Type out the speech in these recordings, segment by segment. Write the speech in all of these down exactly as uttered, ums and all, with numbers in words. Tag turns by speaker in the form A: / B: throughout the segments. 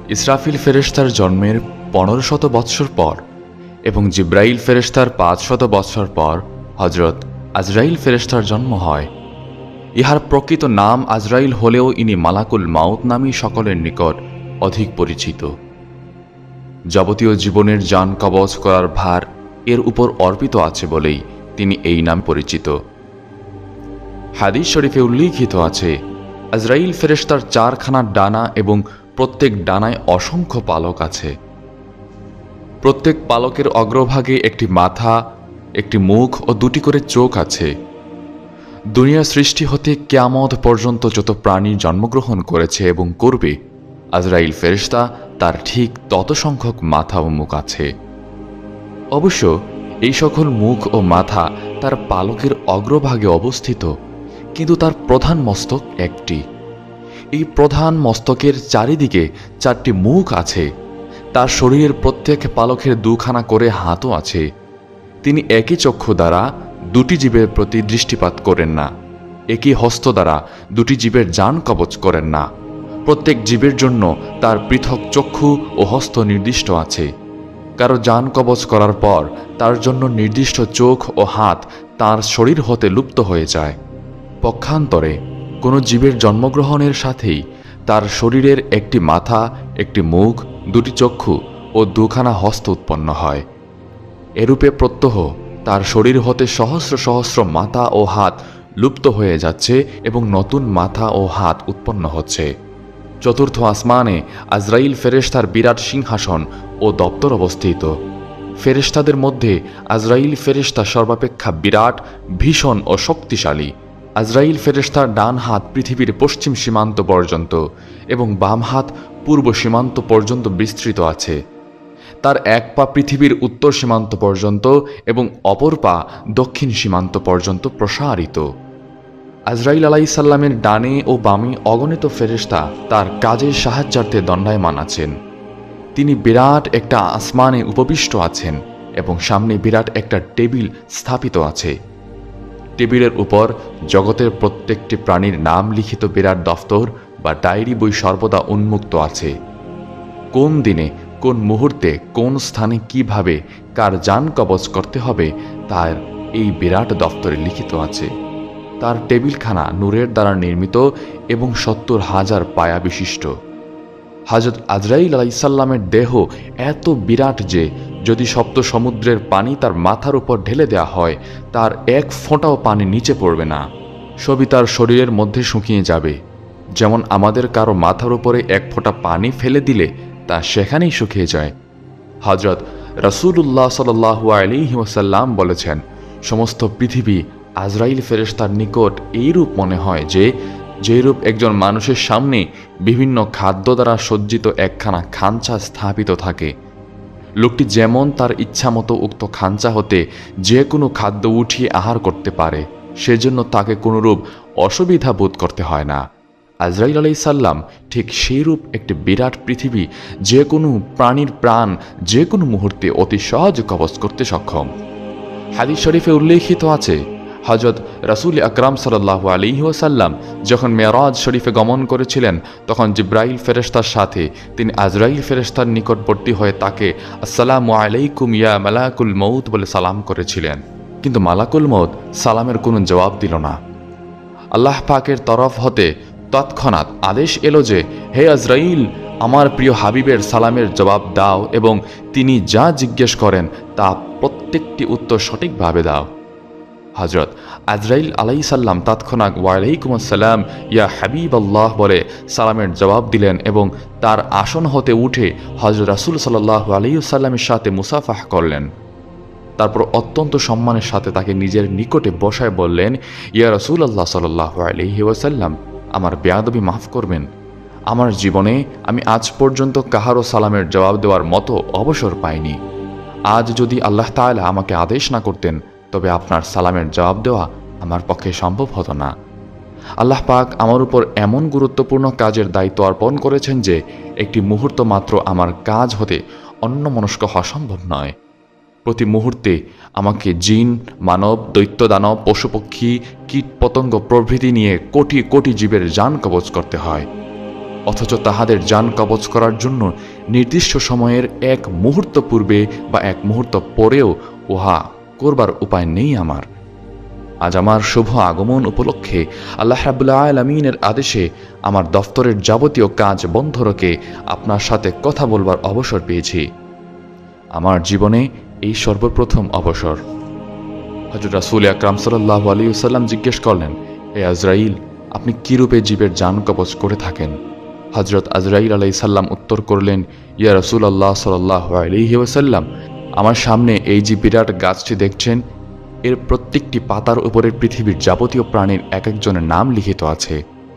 A: ইসরাফিল ফেরেশতার জন্মের পনেরো শত বৎসর পর এবং জিব্রাইল ফেরেশতার পাঁচ শত বৎসর পর হজরত আজরাইল ফেরেশতার জন্ম হয়। ইহার প্রকৃত নাম আজরাইল হলেও ইনি মালাকুল মাউত নামী সকলের নিকট অধিক পরিচিত। যাবতীয় জীবনের জান কবজ করার ভার এর উপর অর্পিত আছে বলেই তিনি এই নাম পরিচিত। হাদিস শরীফে উল্লিখিত আছে, আজরাইল ফেরেশতার চারখানা ডানা এবং প্রত্যেক ডানায় অসংখ্য পালক আছে। প্রত্যেক পালকের অগ্রভাগে একটি মাথা, একটি মুখ ও দুটি করে চোখ আছে। দুনিয়া সৃষ্টি হতে কিয়ামত পর্যন্ত যত প্রাণী জন্মগ্রহণ করেছে এবং করবে, আজরাইল ফেরেশতা তার ঠিক তত সংখ্যক মাথা ও মুখ আছে। অবশ্য এই সকল মুখ ও মাথা তার পালকের অগ্রভাগে অবস্থিত, কিন্তু তার প্রধান মস্তক একটি। এই প্রধান মস্তকের চারিদিকে চারটি মুখ আছে। তার শরীরের প্রত্যেক পালকের দুখানা করে হাতও আছে। তিনি একই চক্ষু দ্বারা দুটি জীবের প্রতি দৃষ্টিপাত করেন না, একই হস্ত দ্বারা দুটি জীবের জান কবচ করেন না। প্রত্যেক জীবের জন্য তার পৃথক চক্ষু ও হস্ত নির্দিষ্ট আছে। কারো জান কবচ করার পর তার জন্য নির্দিষ্ট চোখ ও হাত তার শরীর হতে লুপ্ত হয়ে যায়। পক্ষান্তরে কোনো জীবের জন্মগ্রহণের সাথেই তার শরীরের একটি মাথা, একটি মুখ, দুটি চক্ষু ও দুখানা হস্ত উৎপন্ন হয়। এরূপে প্রত্যহ তার শরীর হতে সহস্র সহস্র মাথা ও হাত লুপ্ত হয়ে যাচ্ছে এবং নতুন মাথা ও হাত উৎপন্ন হচ্ছে। চতুর্থ আসমানে আজরাইল ফেরেশতার বিরাট সিংহাসন ও দপ্তর অবস্থিত। ফেরেশতাদের মধ্যে আজরাইল ফেরেশতা সর্বাপেক্ষা বিরাট, ভীষণ ও শক্তিশালী। আজরাইল ফেরেশতার ডান হাত পৃথিবীর পশ্চিম সীমান্ত পর্যন্ত এবং বাম হাত পূর্ব সীমান্ত পর্যন্ত বিস্তৃত আছে। তার এক পা পৃথিবীর উত্তর সীমান্ত পর্যন্ত এবং অপর পা দক্ষিণ সীমান্ত পর্যন্ত প্রসারিত। আজরাইল আলাইহিসসালামের ডানে ও বামে অগণিত ফেরেশতা তার কাজের সাহায্যার্থে দণ্ডায়মান আছেন। তিনি বিরাট একটা আসমানে উপবিষ্ট আছেন এবং সামনে বিরাট একটা টেবিল স্থাপিত আছে। টেবিলের উপর জগতের প্রত্যেকটি প্রাণীর নাম লিখিত বিরাট দফতর বা ডায়েরি বই সর্বদা উন্মুক্ত আছে। কোন দিনে, কোন মুহূর্তে, কোন স্থানে কিভাবে কার জান কবজ করতে হবে তার এই বিরাট দফতরে লিখিত আছে। তার টেবিলখানা নূরের দ্বারা নির্মিত এবং সত্তর হাজার পায়া বিশিষ্ট। হযরত আজরাইল আলাইহিসসালামের দেহ এত বিরাট যে যদি সপ্ত সমুদ্রের পানি তার মাথার উপর ঢেলে দেওয়া হয়, তার এক ফোঁটাও পানি নিচে পড়বে না, সবই তার শরীরের মধ্যে শুকিয়ে যাবে। যেমন আমাদের কারো মাথার উপরে এক ফোঁটা পানি ফেলে দিলে তা সেখানেই শুকিয়ে যায়। হযরত রাসূলুল্লাহ সাল্লাল্লাহু আলাইহি ওয়াসাল্লাম বলেছেন, সমস্ত পৃথিবী আজরাইল ফেরেশতার নিকট এইরূপ মনে হয় যে যেরূপ একজন মানুষের সামনে বিভিন্ন খাদ্য দ্বারা সজ্জিত একখানা খাঞ্চা স্থাপিত থাকে। লোকটি যেমন তার ইচ্ছামতো উক্ত খাঞ্চা হতে যে কোনো খাদ্য উঠিয়ে আহার করতে পারে, সেজন্য তাকে কোনোরূপ অসুবিধা বোধ করতে হয় না। আজরাইল আলাইহিসসালাম ঠিক সেইরূপ একটি বিরাট পৃথিবী যে কোনো প্রাণীর প্রাণ যে কোনো মুহূর্তে অতি সহজে কবজ করতে সক্ষম। হাদিস শরীফে উল্লেখিত আছে, হযরত রাসূল আকরাম সাল্লাল্লাহু আলাইহি ওয়াসাল্লাম যখন মেরাজ শরীফে গমন করেছিলেন, তখন জিব্রাইল ফেরেশতার সাথে তিনি আজরাইল ফেরেশতার নিকটবর্তী হয়ে তাকে আসসালামু আলাইকুম ইয়া মালাকুল মউত বলে সালাম করেছিলেন। কিন্তু মালাকুল মউত সালামের কোনো জবাব দিল না। আল্লাহ পাকের তরফ হতে তৎক্ষণাৎ আদেশ এলো যে, হে আজরাইল, আমার প্রিয় হাবিবের সালামের জবাব দাও এবং তিনি যা জিজ্ঞেস করেন তা প্রত্যেকটি উত্তর সঠিকভাবে দাও। হযরত আজরাইল আলাইহিসসালাম তৎক্ষণাৎ ওয়ালাইকুম আসসালাম ইয়া হাবিব আল্লাহ বলে সালামের জবাব দিলেন এবং তার আসন হতে উঠে হযরত রাসূল সাল্লাল্লাহু আলাইহি ওয়াসাল্লামের সাথে মুসাফাহ করলেন। তারপর অত্যন্ত সম্মানের সাথে তাকে নিজের নিকটে বসায় বললেন, ইয়া রাসূলুল্লাহ সাল্লাল্লাহু আলাইহি ওয়াসাল্লাম, আমার বেয়াদবি মাফ করবেন। আমার জীবনে আমি আজ পর্যন্ত কাহারও সালামের জবাব দেওয়ার মতো অবসর পাইনি। আজ যদি আল্লাহ তাআলা আমাকে আদেশ না করতেন, তবে আপনার সালামের জবাব দেওয়া আমার পক্ষে সম্ভব হতো না। আল্লাহ পাক আমার উপর এমন গুরুত্বপূর্ণ কাজের দায়িত্ব অর্পণ করেছেন যে একটি মুহূর্ত মাত্র আমার কাজ হতে অন্যমনস্ক হওয়া সম্ভব নয়। প্রতি মুহূর্তে আমাকে জিন, মানব, দৈত্য, দানব, পশুপক্ষী, কীট পতঙ্গ প্রভৃতি নিয়ে কোটি কোটি জীবের জান কবজ করতে হয়। অথচ তাহাদের জান কবজ করার জন্য নির্দিষ্ট সময়ের এক মুহূর্ত পূর্বে বা এক মুহূর্ত পরেও উহা করবার উপায় নেই আমার। আজ আমার শুভ আগমন উপলক্ষে আল্লাহ রাব্বুল আলামিনের আদেশে আমার দফতরের যাবতীয় কাজ বন্ধ রেখে আপনার সাথে কথা বলবার অবসর পেয়েছি। আমার জীবনে এই সর্বপ্রথম অবসর। হযরত রাসূল আকরাম সাল্লাল্লাহু আলাইহি ওয়াসাল্লাম জিজ্ঞেস করলেন, হে আজরাইল, আপনি কি রূপে জীবের জান কবজ করে থাকেন? হযরত আজরাইল আলাইহিস সালাম উত্তর করলেন, ইয়া রাসূলুল্লাহ সাল্লাল্লাহু আলাইহি ওয়াসাল্লাম, আমার সামনে এই যে বিরাট গাছটি দেখছেন, এর প্রত্যেকটি পাতার উপরে পৃথিবীর যাবতীয় প্রাণীর এক একজনের নাম লিখিত আছে।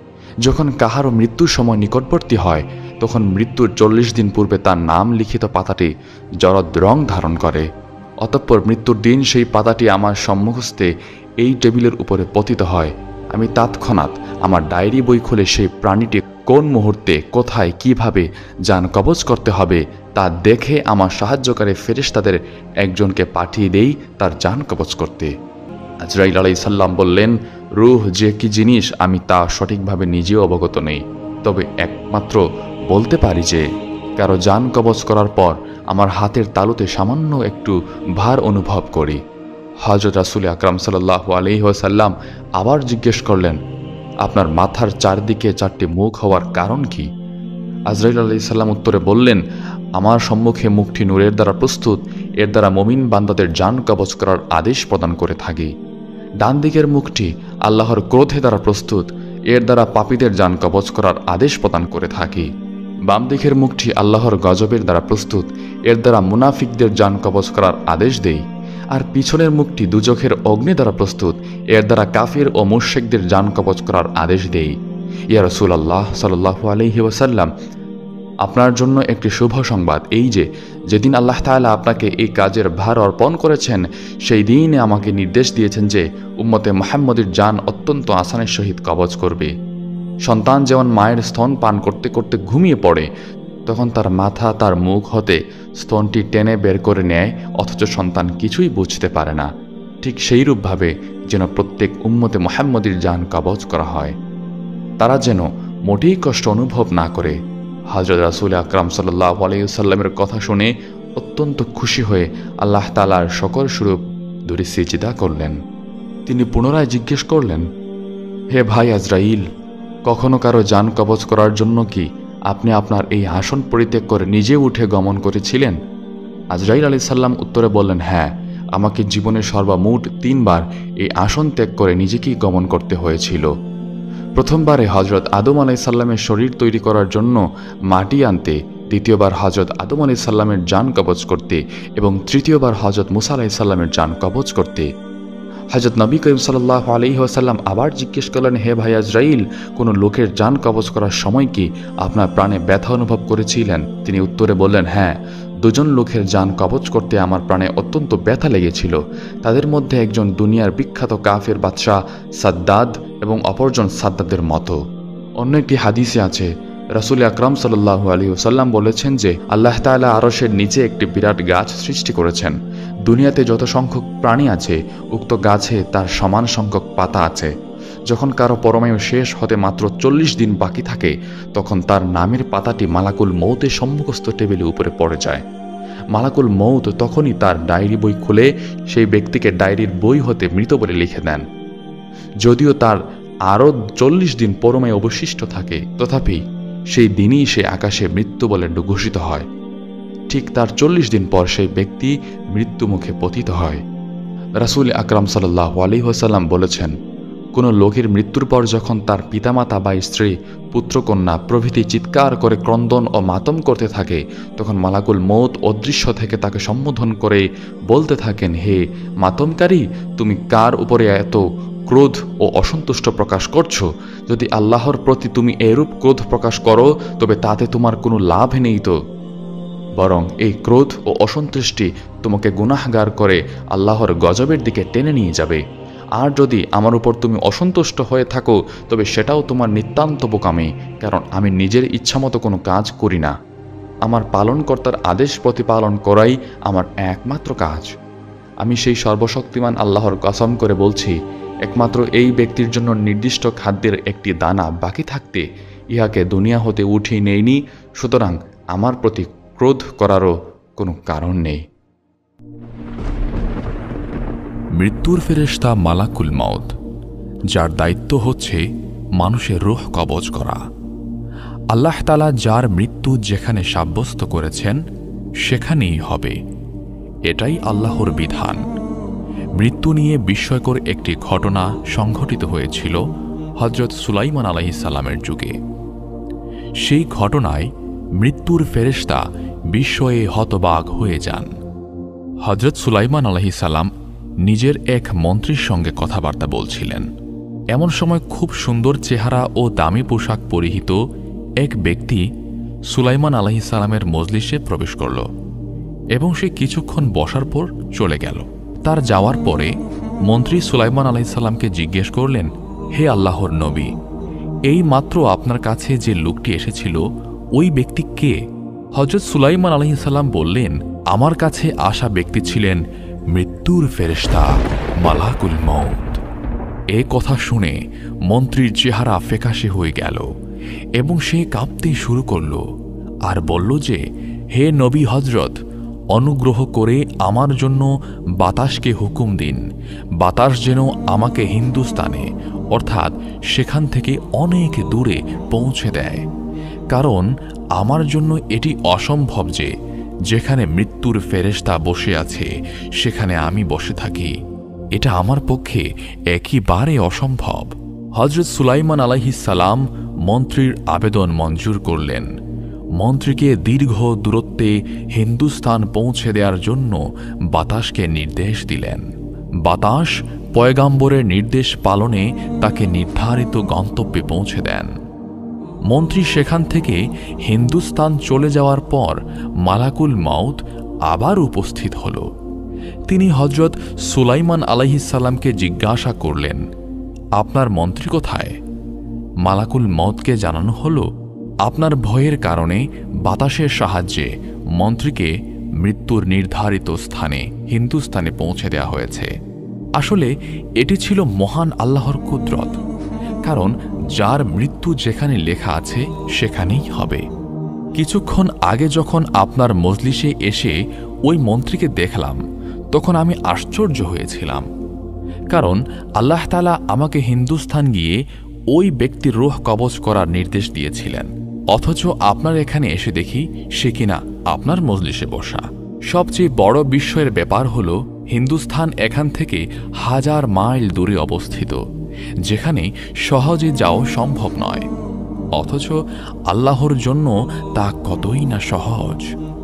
A: যখন কাহারও মৃত্যুর সময় নিকটবর্তী হয়, তখন মৃত্যুর চল্লিশ দিন পূর্বে তার নাম লিখিত পাতাটি জরদ রং ধারণ করে। অতঃপর মৃত্যুর দিন সেই পাতাটি আমার সম্মুখস্থে এই টেবিলের উপরে পতিত হয়। আমি তৎক্ষণাৎ আমার ডায়েরি বই খুলে সেই প্রাণীটি কোন মুহূর্তে, কোথায়, কিভাবে জান কবজ করতে হবে তা দেখে আমার সাহায্যকারী ফেরেশতাদের একজনকে পাঠিয়ে দেই তার জান কবজ করতে। আজরাইল আলাইহিস সালাম বললেন, রূহ যে কি জিনিস আমি তা সঠিকভাবে নিজেও অবগত নেই, তবে একমাত্র বলতে পারি যে কারো জান কবজ করার পর আমার হাতের তালুতে সামান্য একটু ভার অনুভব করি। হযরত রাসূল আকরাম সাল্লাল্লাহু আলাইহি ওয়াসাল্লাম আবার জিজ্ঞেস করলেন, আপনার মাথার চারদিকে চারটি মুখ হওয়ার কারণ কি? আজরাইল আলাইহিস সালাম উত্তরে বললেন, আমার সম্মুখে মুখটি নূরের দ্বারা প্রস্তুত, এর দ্বারা মুমিন বান্দাদের জান কবজ করার আদেশ প্রদান করে থাকি। ডান দিকের মুখটি আল্লাহর ক্রোধে দ্বারা প্রস্তুত, এর দ্বারা পাপীদের জান কবজ করার আদেশ প্রদান করে থাকি। বাম দিকের মুখটি আল্লাহর গজবের দ্বারা প্রস্তুত, এর দ্বারা মুনাফিকদের জান কবজ করার আদেশ দেই। আর পিছনের মুখটি দুজখের অগ্নি দ্বারা প্রস্তুত, এর দ্বারা কাফির ও মুশরিকদের জান কবজ করার আদেশ দেই। ইয়া রাসূলুল্লাহ সাল্লাল্লাহু আলাইহি ওয়াসাল্লাম, আপনার জন্য একটি শুভ সংবাদ এই যে, যেদিন আল্লাহ তাআলা আপনাকে এই কাজের ভার অর্পণ করেছেন, সেই দিনে আমাকে নির্দেশ দিয়েছেন যে উম্মতে মুহাম্মদের জান অত্যন্ত আসানের সহিত কবজ করবে। সন্তান যেমন মায়ের স্তন পান করতে করতে ঘুমিয়ে পড়ে, তখন তার মাথা তার মুখ হতে স্তনটি টেনে বের করে নেয়, অথচ সন্তান কিছুই বুঝতে পারে না, ঠিক সেইরূপভাবে যেন প্রত্যেক উম্মতে মুহাম্মদের জান কবজ করা হয়, তারা যেন মোটেই কষ্ট অনুভব না করে। হযরত রাসূল আকরাম সাল্লাল্লাহু আলাইহি ওয়াসাল্লামের কথা শুনে অত্যন্ত খুশি হয়ে আল্লাহ তাআলার সকল স্বরূপ দুটি সিজদা করলেন। তিনি পুনরায় জিজ্ঞেস করলেন, হে ভাই আজরাইল, কখনো কারো জান কবজ করার জন্য কি আপনি আপনার এই আসন পরিত্যাগ করে নিজে উঠে গমন করেছিলেন? আজরাইল আলাইহিস সালাম উত্তরে বললেন, হ্যাঁ, আমাকে জীবনের সর্বমোট তিনবার এই আসন ত্যাগ করে নিজেকেই গমন করতে হয়েছিল। প্রথমবারে হযরত আদম আলাইহিস সালামের শরীর তৈরি করার জন্য মাটি আনতে, দ্বিতীয়বার হযরত আদম আলাইহিস সালামের জান কবজ করতে এবং তৃতীয়বার হযরত মুসা আলাইহিস সালামের জান কবজ করতে। হযরত নবী করিম সাল্লাল্লাহু আলাইহি ওয়াসাল্লাম আবার জিজ্ঞেস করলেন, হে ভাই আজরাইল, কোনো লোকের জান কবজ করার সময় কি আপনার প্রাণে ব্যথা অনুভব করেছিলেন? তিনি উত্তরে বললেন, হ্যাঁ, দুজন লোকের জান কবজ করতে আমার প্রাণে অত্যন্ত ব্যথা লেগেছিল। তাদের মধ্যে একজন দুনিয়ার বিখ্যাত কাফের বাদশাহ সাদ্দাদ এবং অপরজন সাদ্দাদের মতো। অন্য একটি হাদিসে আছে, রাসূল আকরাম সাল্লাল্লাহু আলাইহি ওয়াসাল্লাম বলেছেন যে আল্লাহ তাআলা আরশের নিচে একটি বিরাট গাছ সৃষ্টি করেছেন। দুনিয়াতে যত সংখ্যক প্রাণী আছে, উক্ত গাছে তার সমান সংখ্যক পাতা আছে। যখন কারো পরমায়ু শেষ হতে মাত্র চল্লিশ দিন বাকি থাকে, তখন তার নামের পাতাটি মালাকুল মৌতের সম্মুখস্থ টেবিলের উপরে পড়ে যায়। মালাকুল মৌত তখনই তার ডায়েরি বই খুলে সেই ব্যক্তিকে ডায়েরির বই হতে মৃত বলে লিখে দেন। যদিও তার আরও চল্লিশ দিন পরমায়ু অবশিষ্ট থাকে, তথাপি সেই দিনই সে আকাশে মৃত্যু বলে ঘোষিত হয়। ঠিক তার চল্লিশ দিন পর সেই ব্যক্তি মৃত্যুমুখে পতিত হয়। রাসূল আকরাম সাল্লাল্লাহু আলাইহি ওয়াসাল্লাম বলেছেন, কোনো লোকের মৃত্যুর পর যখন তার পিতামাতা বা স্ত্রী, পুত্রকন্যা প্রভৃতি চিৎকার করে ক্রন্দন ও মাতম করতে থাকে, তখন মালাকুল মৌত অদৃশ্য থেকে তাকে সম্বোধন করে বলতে থাকেন, হে মাতমকারী, তুমি কার উপরে এত ক্রোধ ও অসন্তুষ্ট প্রকাশ করছো? যদি আল্লাহর প্রতি তুমি এরূপ ক্রোধ প্রকাশ করো, তবে তাতে তোমার কোনো লাভ নেই তো, বরং এই ক্রোধ ও অসন্তুষ্টি তোমাকে গুনাহগার করে আল্লাহর গজবের দিকে টেনে নিয়ে যাবে। আর যদি আমার উপর তুমি অসন্তুষ্ট হয়ে থাকো, তবে সেটাও তোমার নিতান্ত বোকামি, কারণ আমি নিজের ইচ্ছামতো কোনো কাজ করি না। আমার পালনকর্তার আদেশ প্রতিপালন করাই আমার একমাত্র কাজ। আমি সেই সর্বশক্তিমান আল্লাহর কসম করে বলছি, একমাত্র এই ব্যক্তির জন্য নির্দিষ্ট খাদ্যের একটি দানা বাকি থাকতে ইহাকে দুনিয়া হতে উঠিয়ে নেইনি, সুতরাং আমার প্রতি ক্রোধ করারও কোনো কারণ নেই।
B: মৃত্যুর ফেরেশতা মালাকুল মউত, যার দায়িত্ব হচ্ছে মানুষের রূহ কবজ করা। আল্লাহ তাআলা যার মৃত্যু যেখানে সাব্যস্ত করেছেন সেখানেই হবে, এটাই আল্লাহর বিধান। মৃত্যু নিয়ে বিস্ময়কর একটি ঘটনা সংঘটিত হয়েছিল হযরত সুলাইমান আলাইহিস সালামের যুগে। সেই ঘটনায় মৃত্যুর ফেরেশতা বিস্ময়ে হতবাক হয়ে যান। হযরত সুলাইমান আলাইহিস সালাম নিজের এক মন্ত্রীর সঙ্গে কথাবার্তা বলছিলেন। এমন সময় খুব সুন্দর চেহারা ও দামি পোশাক পরিহিত এক ব্যক্তি সুলাইমান আলাইহিস সালামের মজলিসে প্রবেশ করল এবং সে কিছুক্ষণ বসার পর চলে গেল। তার যাওয়ার পরে মন্ত্রী সুলাইমান আলাইহিস সালামকে জিজ্ঞেস করলেন, হে আল্লাহর নবী, এই মাত্র আপনার কাছে যে লোকটি এসেছিল ওই ব্যক্তি কে? হযরত সুলাইমান আলাইহিস সালাম বললেন, আমার কাছে আসা ব্যক্তি ছিলেন মৃত্যুর ফেরেশতা মালাকুল মউত। এ কথা শুনে মন্ত্রীর চেহারা ফ্যাকাশে হয়ে গেল এবং সে কাঁপতে শুরু করল আর বলল যে, হে নবী হযরত, অনুগ্রহ করে আমার জন্য বাতাসকে হুকুম দিন, বাতাস যেন আমাকে হিন্দুস্তানে অর্থাৎ সেখান থেকে অনেক দূরে পৌঁছে দেয়, কারণ আমার জন্য এটি অসম্ভব যে যেখানে মৃত্যুর ফেরেশতা বসে আছে সেখানে আমি বসে থাকি। এটা আমার পক্ষে একেবারে অসম্ভব। হযরত সুলাইমান আলাইহিস সালাম মন্ত্রীর আবেদন মঞ্জুর করলেন। মন্ত্রীকে দীর্ঘ দূরত্বে হিন্দুস্তান পৌঁছে দেওয়ার জন্য বাতাসকে নির্দেশ দিলেন। বাতাস পয়গাম্বরের নির্দেশ পালনে তাকে নির্ধারিত গন্তব্যে পৌঁছে দেন। মন্ত্রী সেখান থেকে হিন্দুস্তান চলে যাওয়ার পর মালাকুল মউত আবার উপস্থিত হল। তিনি হযরত সুলাইমান আলাইহিস সালামকে জিজ্ঞাসা করলেন, আপনার মন্ত্রী কোথায়? মালাকুল মউতকে জানানো হল, আপনার ভয়ের কারণে বাতাসের সাহায্যে মন্ত্রীকে মৃত্যুর নির্ধারিত স্থানে হিন্দুস্তানে পৌঁছে দেওয়া হয়েছে। আসলে এটি ছিল মহান আল্লাহর কুদরত, কারণ যার মৃত্যু যেখানে লেখা আছে সেখানেই হবে। কিছুক্ষণ আগে যখন আপনার মজলিসে এসে ওই মন্ত্রীকে দেখলাম তখন আমি আশ্চর্য হয়েছিলাম, কারণ আল্লাহ তাআলা আমাকে হিন্দুস্তান গিয়ে ওই ব্যক্তির রূহ কবজ করার নির্দেশ দিয়েছিলেন, অথচ আপনার এখানে এসে দেখি সে কিনা আপনার মজলিসে বসা। সবচেয়ে বড় বিস্ময়ের ব্যাপার হল হিন্দুস্তান এখান থেকে হাজার মাইল দূরে অবস্থিত, যেখানে সহজে যাওয়া সম্ভব নয়, অথচ আল্লাহর জন্য তা কতই না সহজ।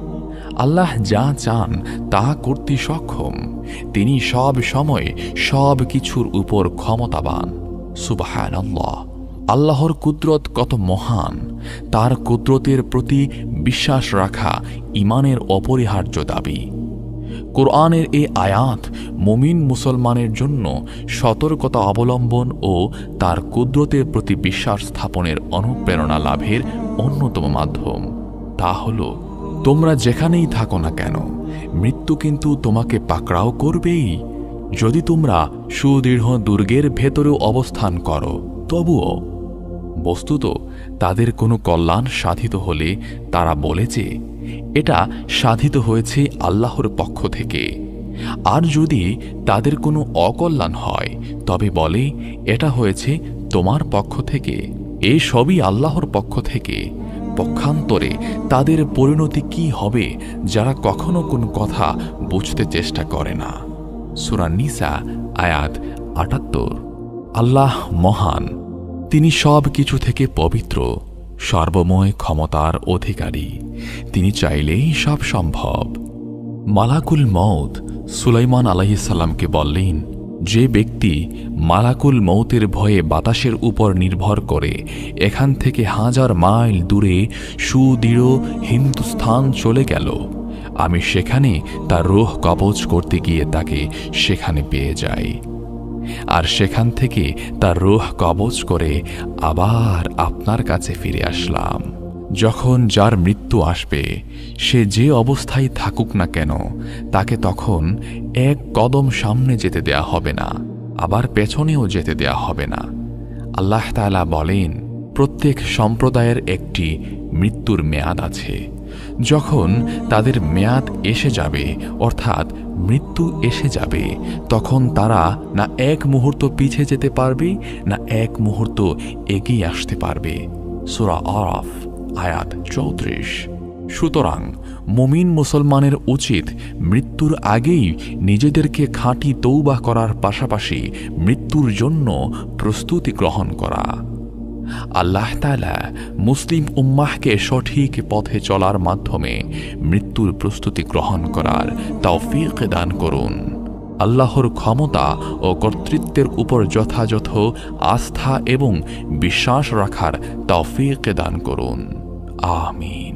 B: আল্লাহ যা চান তা করতে সক্ষম। তিনি সব সময় সব কিছুর উপর ক্ষমতাবান। সুবহানাল্লাহ। আল্লাহর কুদরত কত মহান, তার কুদরতের প্রতি বিশ্বাস রাখা ঈমানের অপরিহার্য দাবি। কোরআনের এই আয়াত মুমিন মুসলমানের জন্য সতর্কতা অবলম্বন ও তার কুদরতের প্রতি বিশ্বাস স্থাপনের অনুপ্রেরণা লাভের অন্যতম মাধ্যম। তা হল, তোমরা যেখানেই থাকো না কেন, মৃত্যু কিন্তু তোমাকে পাকড়াও করবেই। যদি তোমরা সুদৃঢ় দুর্গের ভেতরেও অবস্থান করো তবুও। বস্তুত তাদের কোনো কল্যাণ সাধিত হলে তারা বলে যে এটা সাধিত হয়েছে আল্লাহর পক্ষ থেকে, আর যদি তাদের কোনো অকল্যাণ হয় তবে বলে এটা হয়েছে তোমার পক্ষ থেকে। এ সবই আল্লাহর পক্ষ থেকে। পক্ষান্তরে তাদের পরিণতি কি হবে যারা কখনো কোনো কথা বুঝতে চেষ্টা করে না। সূরা নিসা আয়াত আটাত্তর। আল্লাহ মহান, তিনি সব কিছু থেকে পবিত্র, সর্বময় ক্ষমতার অধিকারী। তিনি চাইলেই সব সম্ভব। মালাকুল মউত সুলাইমান আলাইহিস সালামকে বললেন, যে ব্যক্তি মালাকুল মউতের ভয়ে বাতাসের উপর নির্ভর করে এখান থেকে হাজার মাইল দূরে সুদৃঢ় হিন্দুস্তান চলে গেল, আমি সেখানে তার রূহ কবজ করতে গিয়ে তাকে সেখানে পেয়ে যাই, আর সেখান থেকে তার রূহ কবজ করে আবার আপনার কাছে ফিরে আসলাম। যখন যার মৃত্যু আসবে, সে যে অবস্থায় থাকুক না কেন, তাকে তখন এক কদম সামনে যেতে দেয়া হবে না, আবার পেছনেও যেতে দেয়া হবে না। আল্লাহ তাআলা বলেন, প্রত্যেক সম্প্রদায়ের একটি মৃত্যুর মেয়াদ আছে। যখন তাদের মেয়াদ এসে যাবে, অর্থাৎ মৃত্যু এসে যাবে, তখন তারা না এক মুহূর্ত পিছিয়ে যেতে পারবে, না এক মুহূর্ত এগিয়ে আসতে পারবে। সূরা আরাফ আয়াত চৌত্রিশ। সুতরাং মুমিন মুসলমানের উচিত মৃত্যুর আগেই নিজেদেরকে খাঁটি তৌবা করার পাশাপাশি মৃত্যুর জন্য প্রস্তুতি গ্রহণ করা। আল্লাহ তাআলা মুসলিম উম্মাহকে সঠিক পথে চলার মাধ্যমে মৃত্যুর প্রস্তুতি গ্রহণ করার তৌফিক দান করুন। আল্লাহর ক্ষমতা ও কর্তৃত্বের উপর যথাযথ আস্থা এবং বিশ্বাস রাখার তৌফিক দান করুন। আমিন।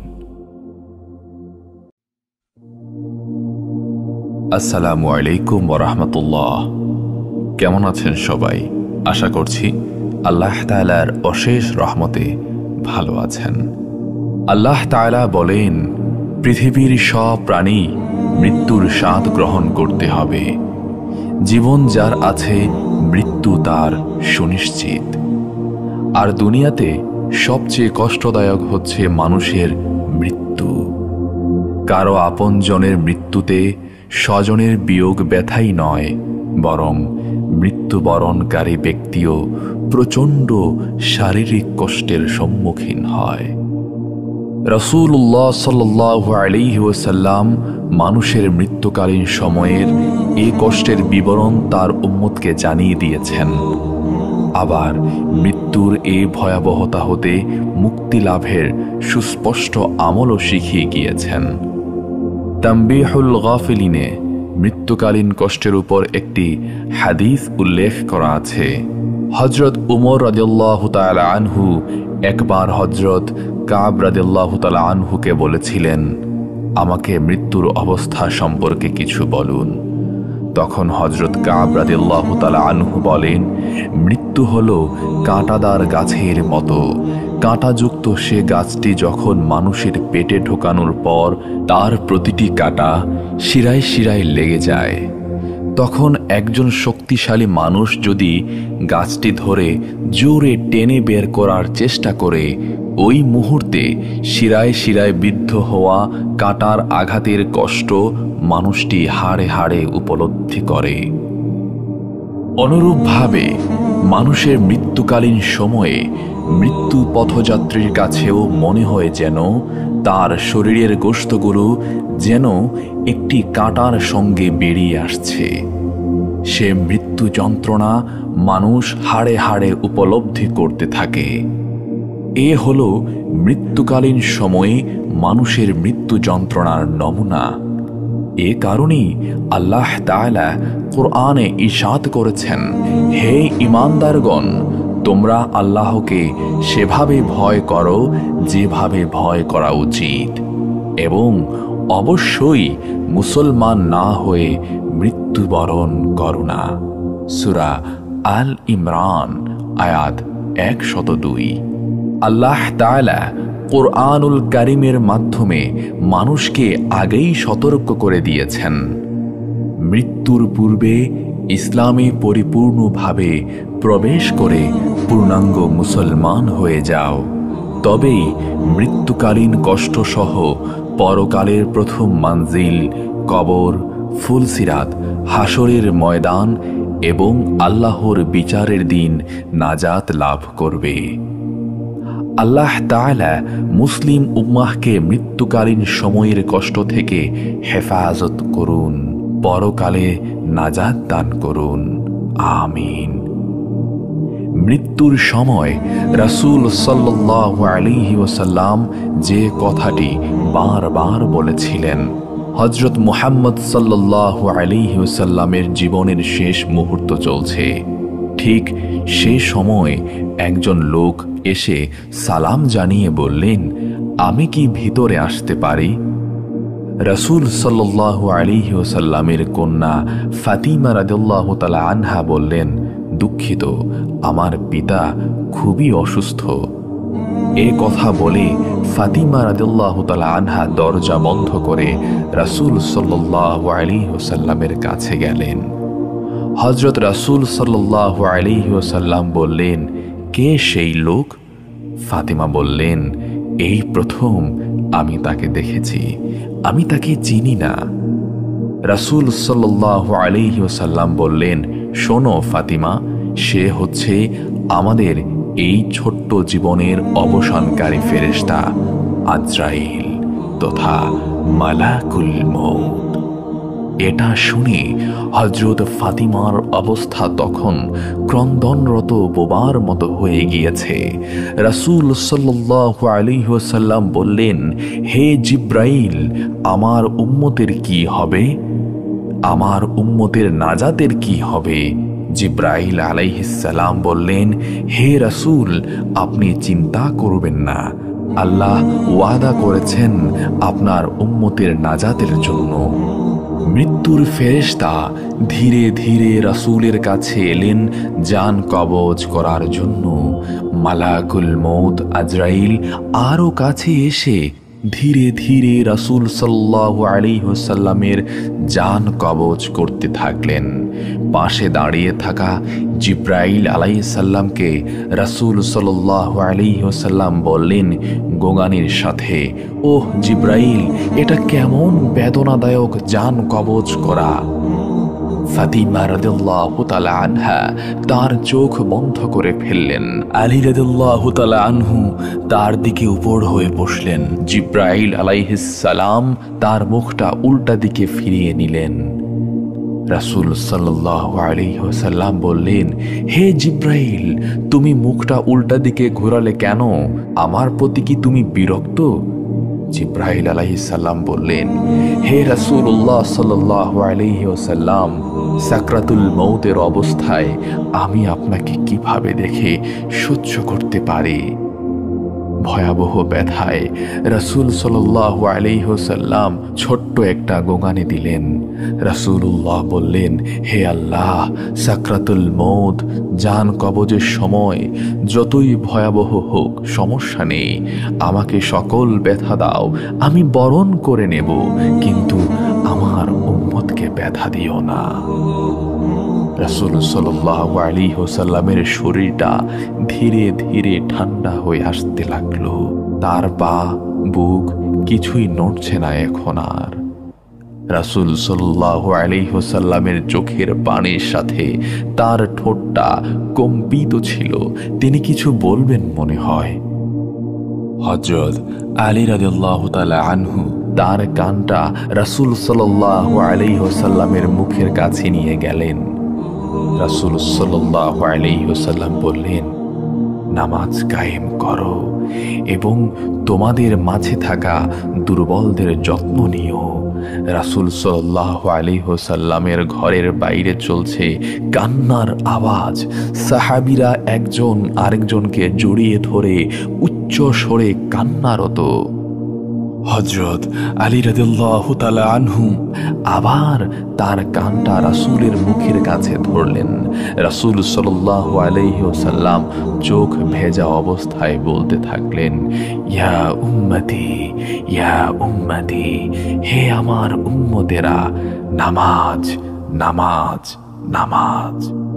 A: আসসালামু আলাইকুম ওয়া রাহমাতুল্লাহ। কেমন আছেন সবাই? আশা করছি আল্লাহ তাআলার অশেষ রহমতে ভালো আছেন। আল্লাহ তাআলা বলেন, পৃথিবীর সব প্রাণী মৃত্যুর স্বাদ গ্রহণ করতে হবে। জীবন যার আছে, মৃত্যু তার সুনিশ্চিত। আর দুনিয়াতে সবচেয়ে কষ্টদায়ক হচ্ছে মানুষের মৃত্যু। কারো আপনজনের মৃত্যুতে স্বজনের বিয়োগ ব্যথাই নয়, বরং মৃত্যুবরণকারী ব্যক্তিও প্রচণ্ড শারীরিক কষ্টের সম্মুখীন হয়। রাসূলুল্লাহ সাল্লাল্লাহু আলাইহি ওয়াসাল্লাম মানুষের মৃত্যুকালীন সময়ের এই কষ্টের বিবরণ তার উম্মতকে জানিয়ে দিয়েছেন। আবার মৃত্যুর এই ভয়াবহতা হতে মুক্তি লাভের সুস্পষ্ট আমলও শিখিয়ে গিয়েছেন। তানবীহুল গাফিলিনে মৃত্যুকালীন কষ্টের উপর একটি হাদিস উল্লেখ করা আছে। হযরত উমর রাদিয়াল্লাহু তাআলা আনহু একবার হযরত কাব রাদিয়াল্লাহু তাআলা আনহুকে বলেছিলেন, আমাকে মৃত্যুর অবস্থা সম্পর্কে কিছু বলুন। তখন হযরত কাব রাদিয়াল্লাহু তাআলা আনহু বলেন, মৃত্যু হলো কাঁটাদার গাছের মতো। কাঁটাযুক্ত সে গাছটি যখন মানুষের পেটে ঢোকানোর পর তার প্রতিটি কাঁটা শিরায় শিরায় লেগে যায়, তখন একজন শক্তিশালী মানুষ যদি গাছটি ধরে জোরে টেনে বের করার চেষ্টা করে, ওই মুহূর্তে শিরায় শিরায় বিদ্ধ হওয়া কাঁটার আঘাতের কষ্ট মানুষটি হাড়ে হাড়ে উপলব্ধি করে। অনুরূপভাবে মানুষের মৃত্যুকালীন সময়ে মৃত্যু পথযাত্রীর কাছেও মনে হয় যেন তার শরীরের গোশতগুলো যেন একটি কাঁটার সঙ্গে বেরিয়ে আসছে। সে মৃত্যু যন্ত্রণা মানুষ হাড়ে হাড়ে উপলব্ধি করতে থাকে। এ হলো মৃত্যুকালীন সময়ে মানুষের মৃত্যু যন্ত্রণার নমুনা। এ কারণেই আল্লাহ তাআলা কুরআনে ইরশাদ করেছেন, হে ঈমানদারগণ, তোমরা আল্লাহকে সেভাবে ভয় করো যেভাবে ভয় করা উচিত, এবং অবশ্যই মুসলমান না হয়ে মৃত্যুবরণ করো না। সূরা আল ইমরান আয়াত একশত দুই। আল্লাহ তাআলা কুরআনুল কারীমের মাধ্যমে মানুষকে আগেই সতর্ক করে দিয়েছেন, মৃত্যুর পূর্বে ইসলামে পরিপূর্ণভাবে প্রবেশ করে পূর্ণাঙ্গ মুসলমান হয়ে যাও, তবেই মৃত্যুকালীন কষ্টসহ পরকালের প্রথম মানজিল কবর, ফুলসিরাত, হাসরের ময়দান এবং আল্লাহর বিচারের দিন নাজাত লাভ করবে। আল্লাহ তাআলা মুসলিম উম্মাহকে মৃত্যুকালীন সময়ের কষ্ট থেকে হেফাজত করুন, পরকালে নাজাত দান করুন। আমিন। মৃত্যুর সময় রাসূল সাল্লাল্লাহু আলাইহি ওয়াসাল্লাম যে কথাটি বারবার বলেছিলেন, হযরত মুহাম্মদ সাল্লাল্লাহু আলাইহি ওয়াসাল্লামের জীবনের শেষ মুহূর্ত চলছে। ঠিক সে সময় একজন লোক এসে সালাম জানিয়ে বললেন, আমি কি ভিতরে আসতে পারি? রাসূল সাল্লাল্লাহু আলাইহি ওয়াসাল্লামের কন্যা ফাতিমা রাদিয়াল্লাহু তাআলা আনহা বললেন, দুঃখিত, আমার পিতা খুবই অসুস্থ। এ কথা বলে ফাতিমা রাদিয়াল্লাহু তাআলা আনহা দরজা বন্ধ করে রাসূল সাল্লাল্লাহু আলাইহি ওয়াসাল্লামের কাছে গেলেন। হযরত রাসূল সাল্লাল্লাহু আলাইহি ওয়াসাল্লাম বললেন, কে সেই লোক?
B: ফাতিমা বললেন, এই প্রথম আমি তাকে দেখেছি, আমি তাকে চিনি না। রাসূল সাল্লাল্লাহু আলাইহি ওয়াসাল্লাম বললেন, শোনো ফাতিমা, সে হচ্ছে আমাদের এই ছোট্ট জীবনের অবসানকারী ফেরেশতা আজরাইল তথা মালাকুল মউত। এটা শুনে হযরত ফাতিমার অবস্থা তখন ক্রন্দনরত বোবার মতো হয়ে গিয়েছে। রাসূল সাল্লাল্লাহু আলাইহি ওয়াসাল্লাম বললেন, হে জিব্রাইল, আমার উম্মতের কি হবে? আমার উম্মতের নাজাতের কি হবে? জিব্রাইল আলাইহিস সালাম বললেন, হে রাসূল, আপনি চিন্তা করবেন না, আল্লাহ ওয়াদা করেছেন আপনার উম্মতের নাজাতের জন্য। মৃত্যুর ফেরেশতা ধীরে ধীরে রাসূলের কাছে এলেন জান কবজ করার জন্য। মালাকুল মউত আজরাইল আরও কাছে এসে ধীরে ধীরে রাসূল সাল্লাল্লাহু আলাইহি ওয়াসাল্লামের জান কবজ করতে থাকলেন। পাশে দাঁড়িয়ে থাকা জিব্রাইল আলাইহিস সালামকে রাসূল সাল্লাল্লাহু আলাইহি ওয়াসাল্লাম বললেন গোগানির সাথে, ওহ জিব্রাইল, এটা কেমন বেদনাদায়ক জান কবজ করা। ফাতিমা রাদিয়াল্লাহু তাআলা আনহা তার চোখ বন্ধ করে ফেললেন। আলী রাদিয়াল্লাহু তাআলা আনহু তার দিকে উপর হয়ে বসলেন। জিব্রাইল আলাইহিস সালাম তার মুখটা উল্টা দিকে ফিরিয়ে নিলেন। রাসূল সাল্লাল্লাহু আলাইহি ওয়াসাল্লাম বললেন, হে জিব্রাইল, তুমি মুখটা উল্টা দিকে ঘোরালে কেন? আমার প্রতি কি তুমি বিরক্ত? জিব্রাইল আলাইহিস সালাম বললেন, হে রাসূলুল্লাহ সাল্লাল্লাহু আলাইহি ওয়াসাল্লাম, সাকরাতুল মউতের অবস্থায় আমি আপনাকে কিভাবে দেখে সহ্য করতে পারি? ভয়াবহ ব্যথায় রাসূল সাল্লাল্লাহু আলাইহি ওয়াসাল্লাম ছোট্ট একটা গোগানি দিলেন। রাসূলুল্লাহ বললেন, হে আল্লাহ, সাকরাতুল মউত জান কবজের সময় যতই ভয়াবহ হোক সমস্যা নেই, আমাকে সকল ব্যথা দাও, আমি বরণ করে নেব, কিন্তু আমার উম্মতকে ব্যথা দিও না। রাসূল সাল্লাল্লাহু আলাইহি ওয়াসাল্লামের শরীরটা ধীরে ধীরে ঠান্ডা হয়ে আসতে লাগলো। তার পা বুক কিছুই নড়ছে না এখন আর। রাসূল সাল্লাল্লাহু আলাইহি ওয়াসাল্লামের চোখের পানির সাথে তার ঠোঁটটা কম্পিত ছিল। তিনি কিছু বলবেন মনে হয়। হযরত আলী রাদিয়াল্লাহু তাআলা আনহু তার কানটা রাসূল সাল্লাল্লাহু আলাইহি ওয়াসাল্লামের মুখের কাছে নিয়ে গেলেন। রাসূল সাল্লাল্লাহু আলাইহি ওয়াসাল্লাম বললেন, নামাজ কায়েম করো এবং তোমাদের মাঝে থাকা দুর্বলদের যত্ন নিও। রাসূল সাল্লাল্লাহু আলাইহি ওয়াসাল্লামের ঘরের বাইরে চলছে কান্নার আওয়াজ। সাহাবীরা একজন আরেকজনকে জড়িয়ে ধরে উচ্চ স্বরে কান্নারত। হযরত আলী রাদিয়াল্লাহু তাআলা আনহু আবার তার কানটা রাসূলের মুখের কাছে ধরলেন। রাসূল সাল্লাল্লাহু আলাইহি ওয়াসাল্লাম চোখ ভেজা অবস্থায় বলতে থাকলেন, ইয়া উম্মতি, ইয়া উম্মতি, হে আমার উম্মতেরা, নামাজ, নামাজ, নামাজ।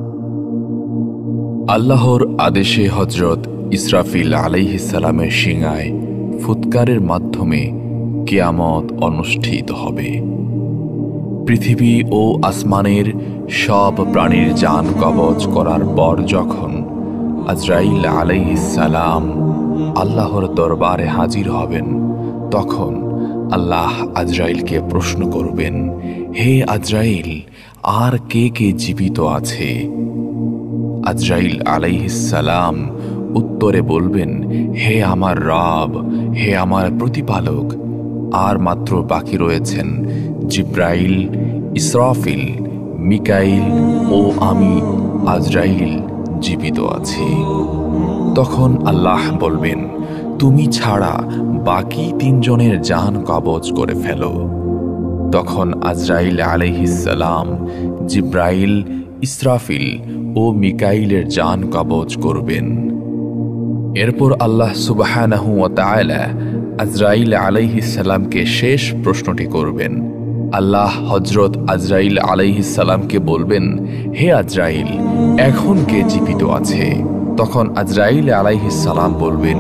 B: আল্লাহর আদেশে হযরত ইসরাফিল আলাইহিস সালামের শিঙায় ফুৎকারের মাধ্যমে কিয়ামত অনুষ্ঠিত হবে। পৃথিবী ও আসমানের সব প্রাণীর জান কবজ করার পর যখন আজরাইল আলাইহিস সালাম আল্লাহর দরবারে হাজির হবেন, তখন আল্লাহ আজরাইলকে প্রশ্ন করবেন, হে আজরাইল, আর কে কে জীবিত আছে? আজরাইল আলাইহিস সালাম উত্তরে বলবেন, হে আমার রব, হে আমার প্রতিপালক, আর মাত্র বাকি রয়েছেন জিব্রাইল, ইসরাফিল, মিকাইল ও আমি আজরাইল জীবিত আছি। তখন আল্লাহ বলবেন, তুমি ছাড়া বাকি তিনজনের জান কবজ করে ফেলো। তখন আজরাইল আলাইহিস সালাম জিব্রাইল, ইসরাফিল ও মিকাইলের জান কবজ করবেন। এরপর আল্লাহ সুবহানাহু ওয়া তাআলা আজরাইল আলাইহিস সালামকে শেষ প্রশ্নটি করবেন। আল্লাহ হযরত আজরাইল আলাইহিস সালামকে বলবেন, হে আজরাইল, এখন কে জীবিত আছে? তখন আজরাইল আলাইহিস সালাম বলবেন,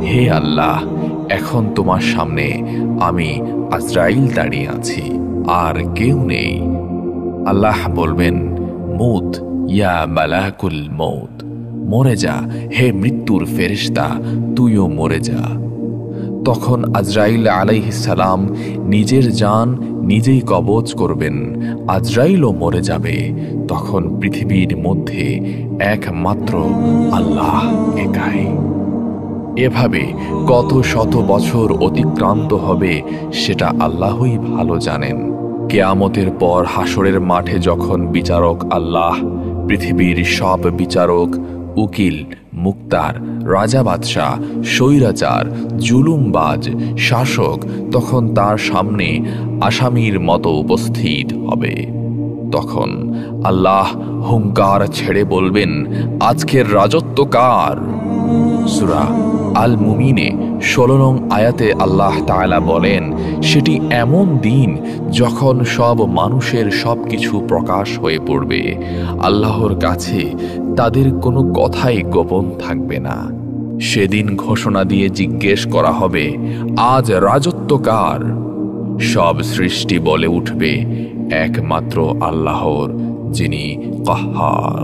B: হে আল্লাহ, এখন তোমার সামনে আমি আজরাইল দাঁড়িয়ে আছি, আর কেউ নেই। আল্লাহ বলবেন, মুত ইয়া মালাকুল মৌত, মরে যা হে মৃত্যুর ফেরেশতা, তুইও মরে যা। তখন আজরাইল আলাইহিস সালাম নিজের জান নিজেই কবজ করবেন, আজরাইলও মরে যাবে। তখন পৃথিবীর মধ্যে একমাত্র আল্লাহ একাই। এভাবে কত শত বছর অতিক্রান্ত হবে সেটা আল্লাহই ভালো জানেন। কিয়ামতের পর হাসরের মাঠে যখন বিচারক আল্লাহ পৃথিবীর সব বিচারক, উকিল, মুক্তার, রাজা বাদশাহ, স্বৈরাচার, জুলুমবাজ, শাসক তখন তার সামনে আসামির মতো উপস্থিত হবে। তখন আল্লাহ হুঙ্কার ছেড়ে বলবেন, আজকের রাজত্ব কার? সূরা আল মুমিনে ষোলো নং আয়াতে আল্লাহ তাআলা বলেন, সেটি এমন দিন যখন সব মানুষের সবকিছু প্রকাশ হয়ে পড়বে। আল্লাহর কাছে তাদের কোনো কথাই গোপন থাকবে না। সেদিন ঘোষণা দিয়ে জিজ্ঞেস করা হবে, আজ রাজত্ব কার? সব সৃষ্টি বলে উঠবে, একমাত্র আল্লাহর, যিনি কাহ্হার।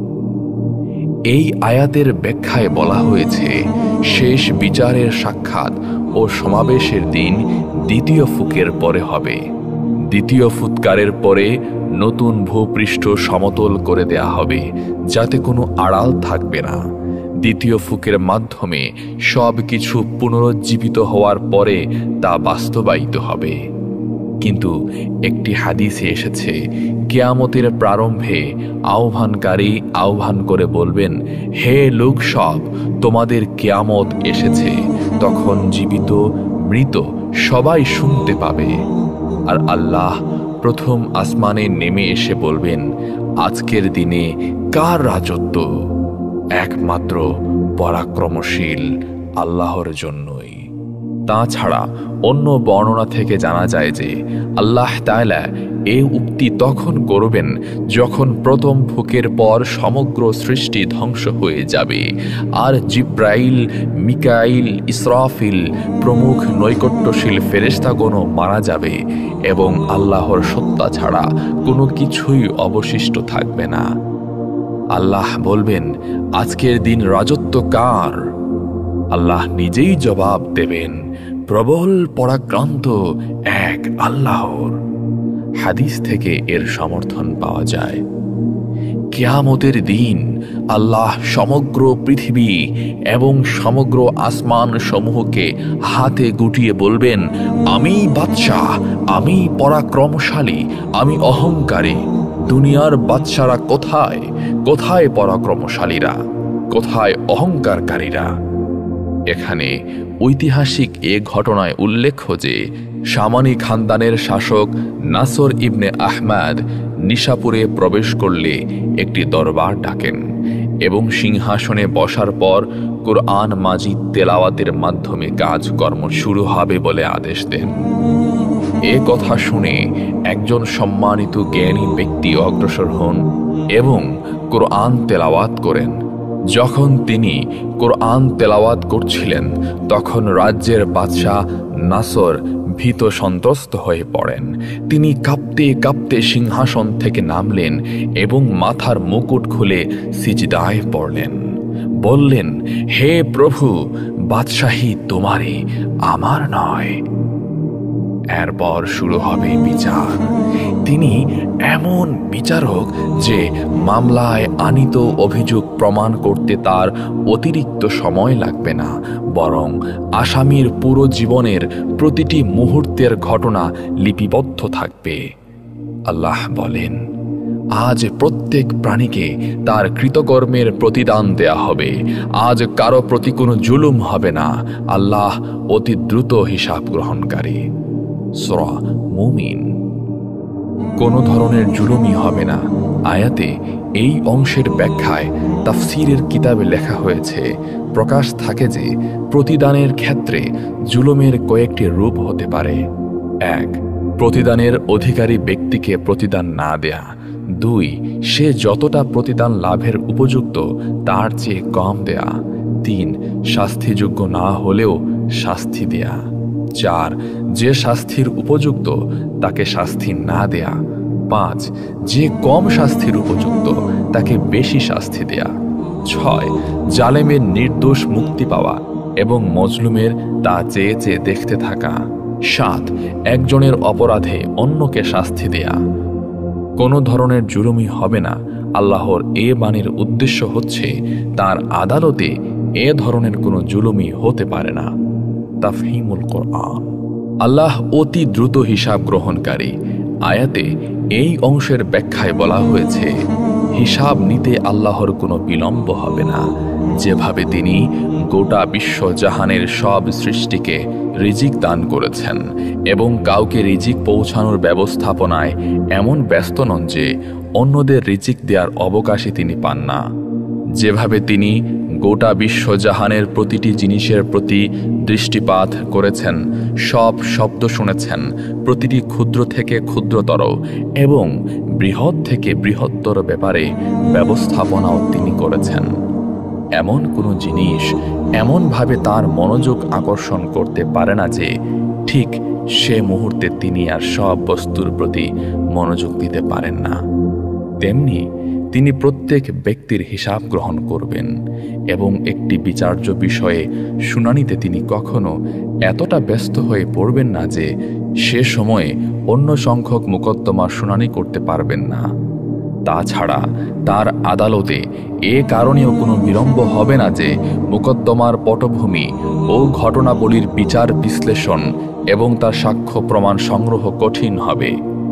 B: এই আয়াতের ব্যাখ্যায় বলা হয়েছে, শেষ বিচারের সাক্ষাৎ ও সমাবেশের দিন দ্বিতীয় ফুকের পরে হবে। দ্বিতীয় ফুৎকারের পরে নতুন ভূপৃষ্ঠ সমতল করে দেয়া হবে, যাতে কোনো আড়াল থাকবে না। দ্বিতীয় ফুকের মাধ্যমে সব কিছু পুনরুজ্জীবিত হওয়ার পরে তা বাস্তবায়িত হবে। কিন্তু একটি হাদিসে এসেছে, কিয়ামতের প্রারম্ভে আহ্বানকারী আহ্বান করে বলবেন, হে লোক সব, তোমাদের কিয়ামত এসেছে। তখন জীবিত মৃত সবাই শুনতে পাবে। আর আল্লাহ প্রথম আসমানে নেমে এসে বলবেন, আজকের দিনে কার রাজত্ব? একমাত্র পরাক্রমশীল আল্লাহর জন্যই। তাছাড়া অন্য বর্ণনা থেকে জানা যায় যে আল্লাহ তাআলা এই উক্তি তখন করবেন যখন প্রথম ফুকের পর সমগ্র সৃষ্টি ধ্বংস হয়ে যাবে, আর জিব্রাইল, মিকাইল, ইসরাফিল প্রমুখ নৈকট্যশীল ফেরেশতাগণও মারা যাবে এবং আল্লাহর সত্তা ছাড়া কোনো কিছুই অবশিষ্ট থাকবে না। আল্লাহ বলবেন, আজকের দিন রাজত্ব কার? আল্লাহ নিজেই জবাব দেবেন, প্রবল পরাক্রান্ত এক আল্লাহর। হাদিস থেকে এর সমর্থন পাওয়া যায়। কিয়ামতের দিন আল্লাহ সমগ্র পৃথিবী এবং সমগ্র আসমান সমূহকে হাতে গুটিয়ে বলবেন, আমি বাদশাহ, আমি পরাক্রমশালী, আমি অহংকারী। দুনিয়ার বাদশারা কোথায়? কোথায় পরাক্রমশালীরা? কোথায় অহংকারকারীরা? এখানে ঐতিহাসিক এ ঘটনায় উল্লেখ্য যে সামানি খানদানের শাসক নাসর ইবনে আহমাদ নিশাপুরে প্রবেশ করলে একটি দরবার ডাকেন এবং সিংহাসনে বসার পর কুরআন মাজিদ তেলাওয়াতের মাধ্যমে কাজকর্ম শুরু হবে বলে আদেশ দেন। এ কথা শুনে একজন সম্মানিত জ্ঞানী ব্যক্তি অগ্রসর হন এবং কুরআন তেলাওয়াত করেন। যখন তিনি কুরআন তেলাওয়াত করছিলেন তখন রাজ্যের বাদশাহ নাসর ভীত সন্ত্রস্ত হয়ে পড়েন। তিনি কাঁপতে কাঁপতে সিংহাসন থেকে নামলেন এবং মাথার মুকুট খুলে সিজদায় পড়লেন। বললেন, হে প্রভু, বাদশাহী তোমারই, আমার নয়। এরপর শুরু হবে বিচার। তিনি এমন বিচারক যে মামলায় আনিত অভিযোগ প্রমাণ করতে তার অতিরিক্ত সময় লাগবে না, বরং আসামির পুরো জীবনের প্রতিটি মুহূর্তের ঘটনা লিপিবদ্ধ থাকবে। আল্লাহ বলেন, আজ প্রত্যেক প্রাণীকে তার কৃতকর্মের প্রতিদান দেয়া হবে। আজ কারো প্রতি কোনো জুলুম হবে না। আল্লাহ অতি দ্রুত হিসাব গ্রহণকারী। সূরা মুমিন। কোনো ধরনের জুলুমই হবে না। আয়াতে এই অংশের ব্যাখ্যায় তাফসীরের কিতাবে লেখা হয়েছে, প্রকাশ থাকে যে প্রতিদানের ক্ষেত্রে জুলুমের কয়েকটি রূপ হতে পারে। এক, প্রতিদানের অধিকারী ব্যক্তিকে প্রতিদান না দেয়া। দুই, সে যতটা প্রতিদান লাভের উপযুক্ত তার চেয়ে কম দেয়া। তিন, শাস্তিযোগ্য না হলেও শাস্তি দেয়া। চার, যে শাস্তির উপযুক্ত তাকে শাস্তি না দেয়া। পাঁচ, যে কম শাস্তির উপযুক্ত তাকে বেশি শাস্তি দেয়া। ছয়, জালেমের নির্দোষ মুক্তি পাওয়া এবং মজলুমের তা চেয়ে চেয়ে দেখতে থাকা। সাত, একজনের অপরাধে অন্যকে শাস্তি দেয়া। কোনো ধরনের জুলুমি হবে না। আল্লাহর এ বাণীর উদ্দেশ্য হচ্ছে তার আদালতে এ ধরনের কোনো জুলুমি হতে পারে না। তাফহিমুল কোরআন। আল্লাহ অতি দ্রুত হিসাব গ্রহণকারী। আয়াতে এই অংশের ব্যাখ্যায় বলা হয়েছে, হিসাব নিতে আল্লাহর কোনো বিলম্ব হবে না। যেভাবে তিনি গোটা বিশ্ব জাহানের সব সৃষ্টিকে রিজিক দান করেছেন এবং কাউকে রিজিক পৌঁছানোর ব্যবস্থাপনায় এমন ব্যস্ত নন যে অন্যদের রিজিক দেওয়ার অবকাশই তিনি পান না, যেভাবে তিনি গোটা বিশ্ব জাহানের প্রতিটি জিনিসের প্রতি দৃষ্টিপাত করেছেন, সব শব্দ শুনেছেন, প্রতিটি ক্ষুদ্র থেকে ক্ষুদ্রতর এবং বৃহৎ থেকে বৃহত্তর ব্যাপারে ব্যবস্থাপনাও তিনি করেছেন। এমন কোনো জিনিস এমনভাবে তার মনোযোগ আকর্ষণ করতে পারে না যে ঠিক সে মুহূর্তে তিনি আর সব বস্তুর প্রতি মনোযোগ দিতে পারেন না। তেমনি তিনি প্রত্যেক ব্যক্তির হিসাব গ্রহণ করবেন এবং একটি বিচার্য বিষয়ে শুনানিতে তিনি কখনো এতটা ব্যস্ত হয়ে পড়বেন না যে সে সময়ে অন্য সংখ্যক মোকদ্দমা শুনানি করতে পারবেন না। তাছাড়া তার আদালতে এ কারণেও কোনো বিলম্ব হবে না যে মোকদ্দমার পটভূমি ও ঘটনাবলীর বিচার বিশ্লেষণ এবং তার সাক্ষ্য প্রমাণ সংগ্রহ কঠিন হবে।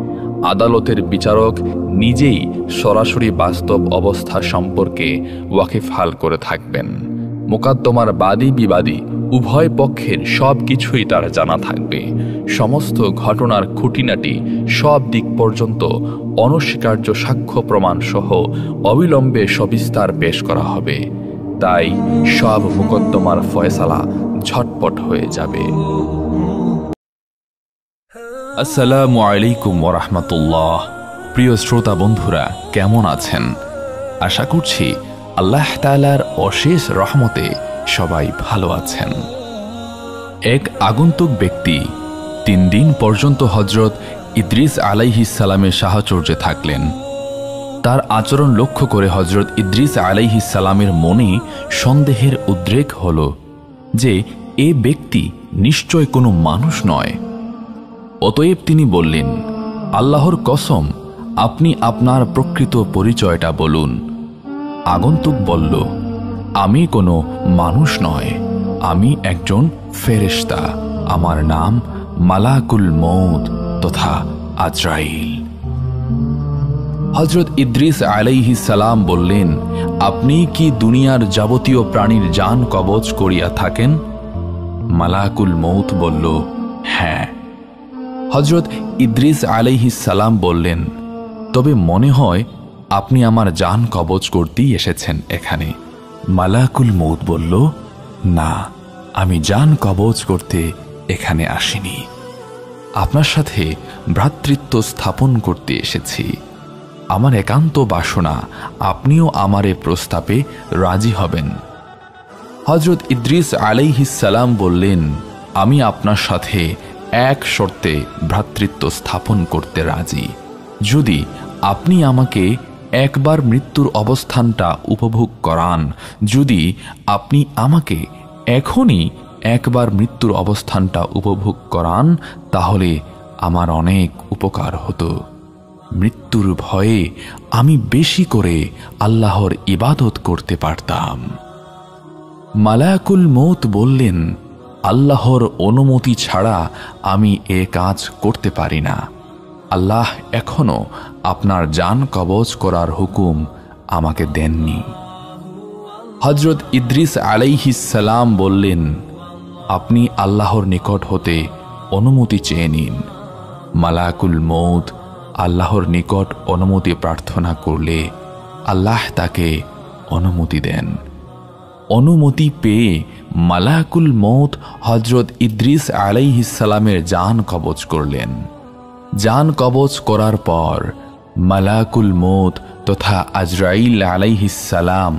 B: আদালতের বিচারক নিজেই সরাসরি বাস্তব অবস্থা সম্পর্কে ওয়াকিফহাল করে থাকবেন। মোকদ্দমার বাদী বিবাদী উভয় পক্ষের সব কিছুই তার জানা থাকবে। সমস্ত ঘটনার খুঁটিনাটি সব দিক পর্যন্ত অনস্বীকার্য সাক্ষ্য প্রমাণ সহ অবিলম্বে সবিস্তার পেশ করা হবে। তাই সব মোকদ্দমার ফয়সালা ঝটপট হয়ে যাবে। আসসালামু আলাইকুম ওয়া রাহমাতুল্লাহ। প্রিয় শ্রোতা বন্ধুরা, কেমন আছেন? আশা করছি আল্লাহ তাআলার অশেষ রহমতে সবাই ভালো আছেন। এক আগন্তুক ব্যক্তি তিন দিন পর্যন্ত হযরত ইদ্রিস আলাইহিস সালামের সাহচর্যে থাকলেন। তার আচরণ লক্ষ্য করে হযরত ইদ্রিস আলাইহিস সালামের মনে সন্দেহের উদ্রেক হল যে এ ব্যক্তি নিশ্চয় কোনো মানুষ নয়। অতএব তিনি বললেন, আল্লাহর কসম, আপনি আপনার প্রকৃত পরিচয়টা বলুন। আগন্তুক বলল, আমি কোনো মানুষ নয়, আমি একজন ফেরেশতা। আমার নাম মালাকুল মউত তথা আজরাইল। হযরত ইদ্রিস আলাইহিস সালাম বললেন, আপনি কি দুনিয়ার যাবতীয় প্রাণীর জান কবজ করিয়া থাকেন? মালাকুল মউত বলল, হ্যাঁ। হযরত ইদ্রিস আলাইহিস সালাম বললেন, তবে মনে হয় আপনি আমার জান কবজ করতেই এসেছেন এখানে। মালাকুল মউত বলল, না, আমি জান কবজ করতে এখানে আসিনি। আপনার সাথে ভ্রাতৃত্ব স্থাপন করতে এসেছি। আমার একান্ত বাসনা আপনিও আমার এ প্রস্তাবে রাজি হবেন। হযরত ইদ্রিস আলাইহিস সালাম বললেন, আমি আপনার সাথে এক শর্তে ভ্রাতৃত্ব স্থাপন করতে রাজি। যদি আপনি আমাকে একবার মৃত্যুর অবস্থানটা উপভোগ করান, যদি আপনি আমাকে এখনই একবার মৃত্যুর অবস্থানটা উপভোগ করান, তাহলে আমার অনেক উপকার হতো। মৃত্যুর ভয়ে আমি বেশি করে আল্লাহর ইবাদত করতে পারতাম। মালাকুল মউত বললেন, আল্লাহর অনুমতি ছাড়া আমি এ কাজ করতে পারি না। আল্লাহ এখনো আপনার জান কবজ করার হুকুম আমাকে দেননি। হযরত ইদ্রিস আলাইহিস সালাম বললেন, আপনি আল্লাহর নিকট হতে অনুমতি চেয়ে নিন। মালাকুল মউত আল্লাহর নিকট অনুমতি প্রার্থনা করলে আল্লাহ তাকে অনুমতি দেন। অনুমতি পেয়ে মালাকুল মউত হযরত ইদ্রিস আলাইহিস সালামের জান কবজ করলেন। জান কবজ করার পর মালাকুল মউত তথা আজরাইল আলাইহিস সালাম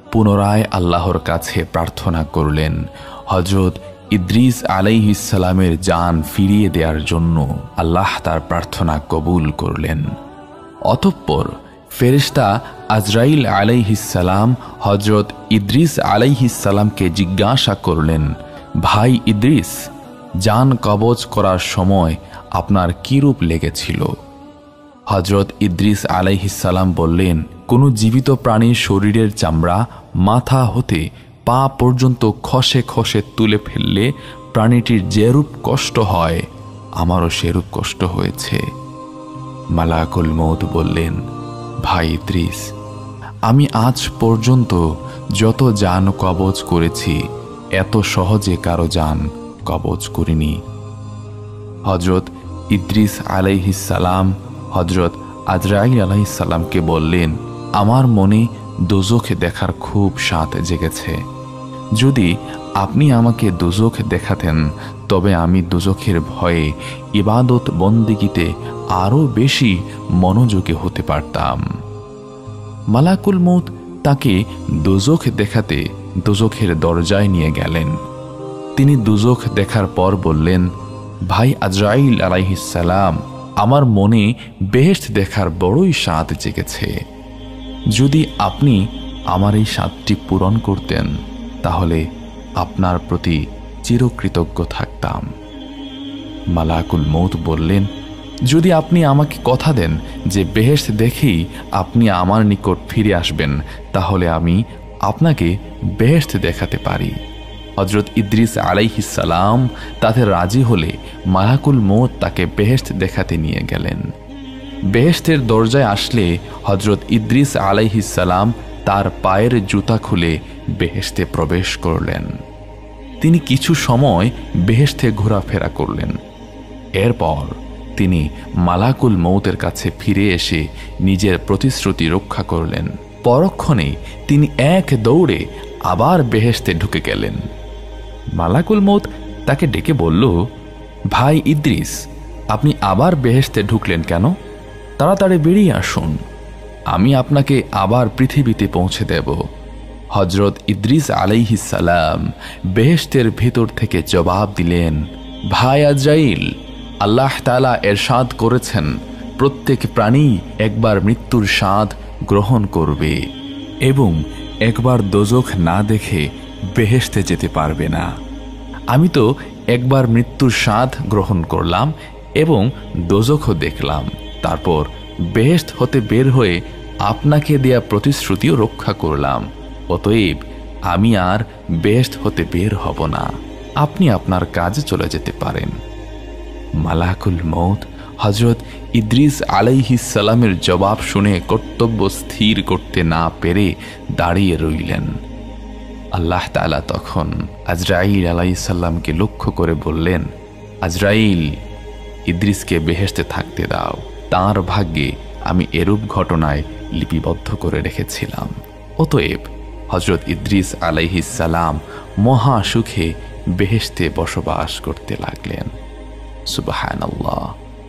B: পুনরায় আল্লাহর কাছে প্রার্থনা করলেন হজরত ইদ্রিস আলাইহিসসালামের জান ফিরিয়ে দেওয়ার জন্য। আল্লাহ তার প্রার্থনা কবুল করলেন। অতঃপর ফেরেশতা আজরাইল আলাইহিসসালাম হজরত ইদ্রিস আলাইহিসসালামকে জিজ্ঞাসা করলেন, ভাই ইদ্রিস, জান কবজ করার সময় আপনার কী রূপ লেগেছিল? হজরত ইদ্রিস আলাইহিসসালাম বললেন, কোনো জীবিত প্রাণীর শরীরের চামড়া মাথা হতে পা পর্যন্ত খসে খসে তুলে ফেললে প্রাণীটির যেরূপ কষ্ট হয় আমারও সেরূপ কষ্ট হয়েছে। মালাকুল মউত বললেন, ভাই ইদ্রিস, আমি আজ পর্যন্ত যত জান কবজ করেছি এত সহজে কারো জান কবজ করিনি। হজরত ইদ্রিস আলাইহিসসালাম হজরত আজরাইল আলাইহিসসালামকে বললেন, আমার মনে দোজখ দেখার খুব স্বাদ জেগেছে। যদি আপনি আমাকে দোজখ দেখাতেন তবে আমি দোজখের ভয়ে ইবাদত বন্দেগীতে আরও বেশি মনোযোগী হতে পারতাম। মালাকুল মউত তাকে দোজখ দেখাতে দোজখের দরজায় নিয়ে গেলেন। তিনি দোজখ দেখার পর বললেন, ভাই আজরাইল আলাইহিসসালাম, আমার মনে বেহেশত দেখার বড়ই স্বাদ জেগেছে। যদি আপনি আমার এই স্বাদটি পূরণ করতেন তাহলে আপনার প্রতি চিরকৃতজ্ঞ থাকতাম। মালাকুল মউত বললেন, যদি আপনি আমাকে কথা দেন যে বেহেশত দেখেই আপনি আমার নিকট ফিরে আসবেন তাহলে আমি আপনাকে বেহেশত দেখাতে পারি। হজরত ইদ্রিস আলাইহিসসালাম তাতে রাজি হলে মালাকুল মউত তাকে বেহেশত দেখাতে নিয়ে গেলেন। বেহেশতের দরজায় আসলে হজরত ইদ্রিস আলাইহিসসালাম তার পায়ের জুতা খুলে বেহেশতে প্রবেশ করলেন। তিনি কিছু সময় বেহেশতে ঘোরাফেরা করলেন। এরপর তিনি মালাকুল মউতের কাছে ফিরে এসে নিজের প্রতিশ্রুতি রক্ষা করলেন। পরক্ষণেই তিনি এক দৌড়ে আবার বেহেশতে ঢুকে গেলেন। মালাকুল মউত তাকে ডেকে বলল, ভাই ইদ্রিস, আপনি আবার বেহেশতে ঢুকলেন কেন? তাড়াতাড়ি বেরিয়ে আসুন, আমি আপনাকে আবার পৃথিবীতে পৌঁছে দেব। হজরত ইদ্রিস আলাইহিসসালাম বেহেশতের ভেতর থেকে জবাব দিলেন, ভাই আজরাইল, আল্লাহ তাআলা এরশাদ করেছেন প্রত্যেক প্রাণী একবার মৃত্যুর স্বাদ গ্রহণ করবে এবং একবার দোজখ না দেখে বেহেশতে যেতে পারবে না। আমি তো একবার মৃত্যুর স্বাদ গ্রহণ করলাম এবং দোজখও দেখলাম, তারপর বেহেশত হতে বের হয়ে আপনাকে দেয়া প্রতিশ্রুতিও রক্ষা করলাম। অতএব আমি আর বেহেশত হতে বের হব না, আপনি আপনার কাজে চলে যেতে পারেন। মালাকুল মউত হজরত ইদ্রিস আলাইহিসসালামের জবাব শুনে কর্তব্য স্থির করতে না পেরে দাঁড়িয়ে রইলেন। আল্লাহ তাআলা তখন আজরাইল আলাইহিসসালামকে লক্ষ্য করে বললেন, আজরাইল, ইদ্রিসকে বেহেশতে থাকতে দাও, তাঁর ভাগ্যে আমি এরূপ ঘটনায় লিপিবদ্ধ করে রেখেছিলাম। অতএব হজরত ইদ্রিস আলাইহিসসালাম মহা সুখে বেহেশতে বসবাস করতে লাগলেন। সুবহানাল্লাহ।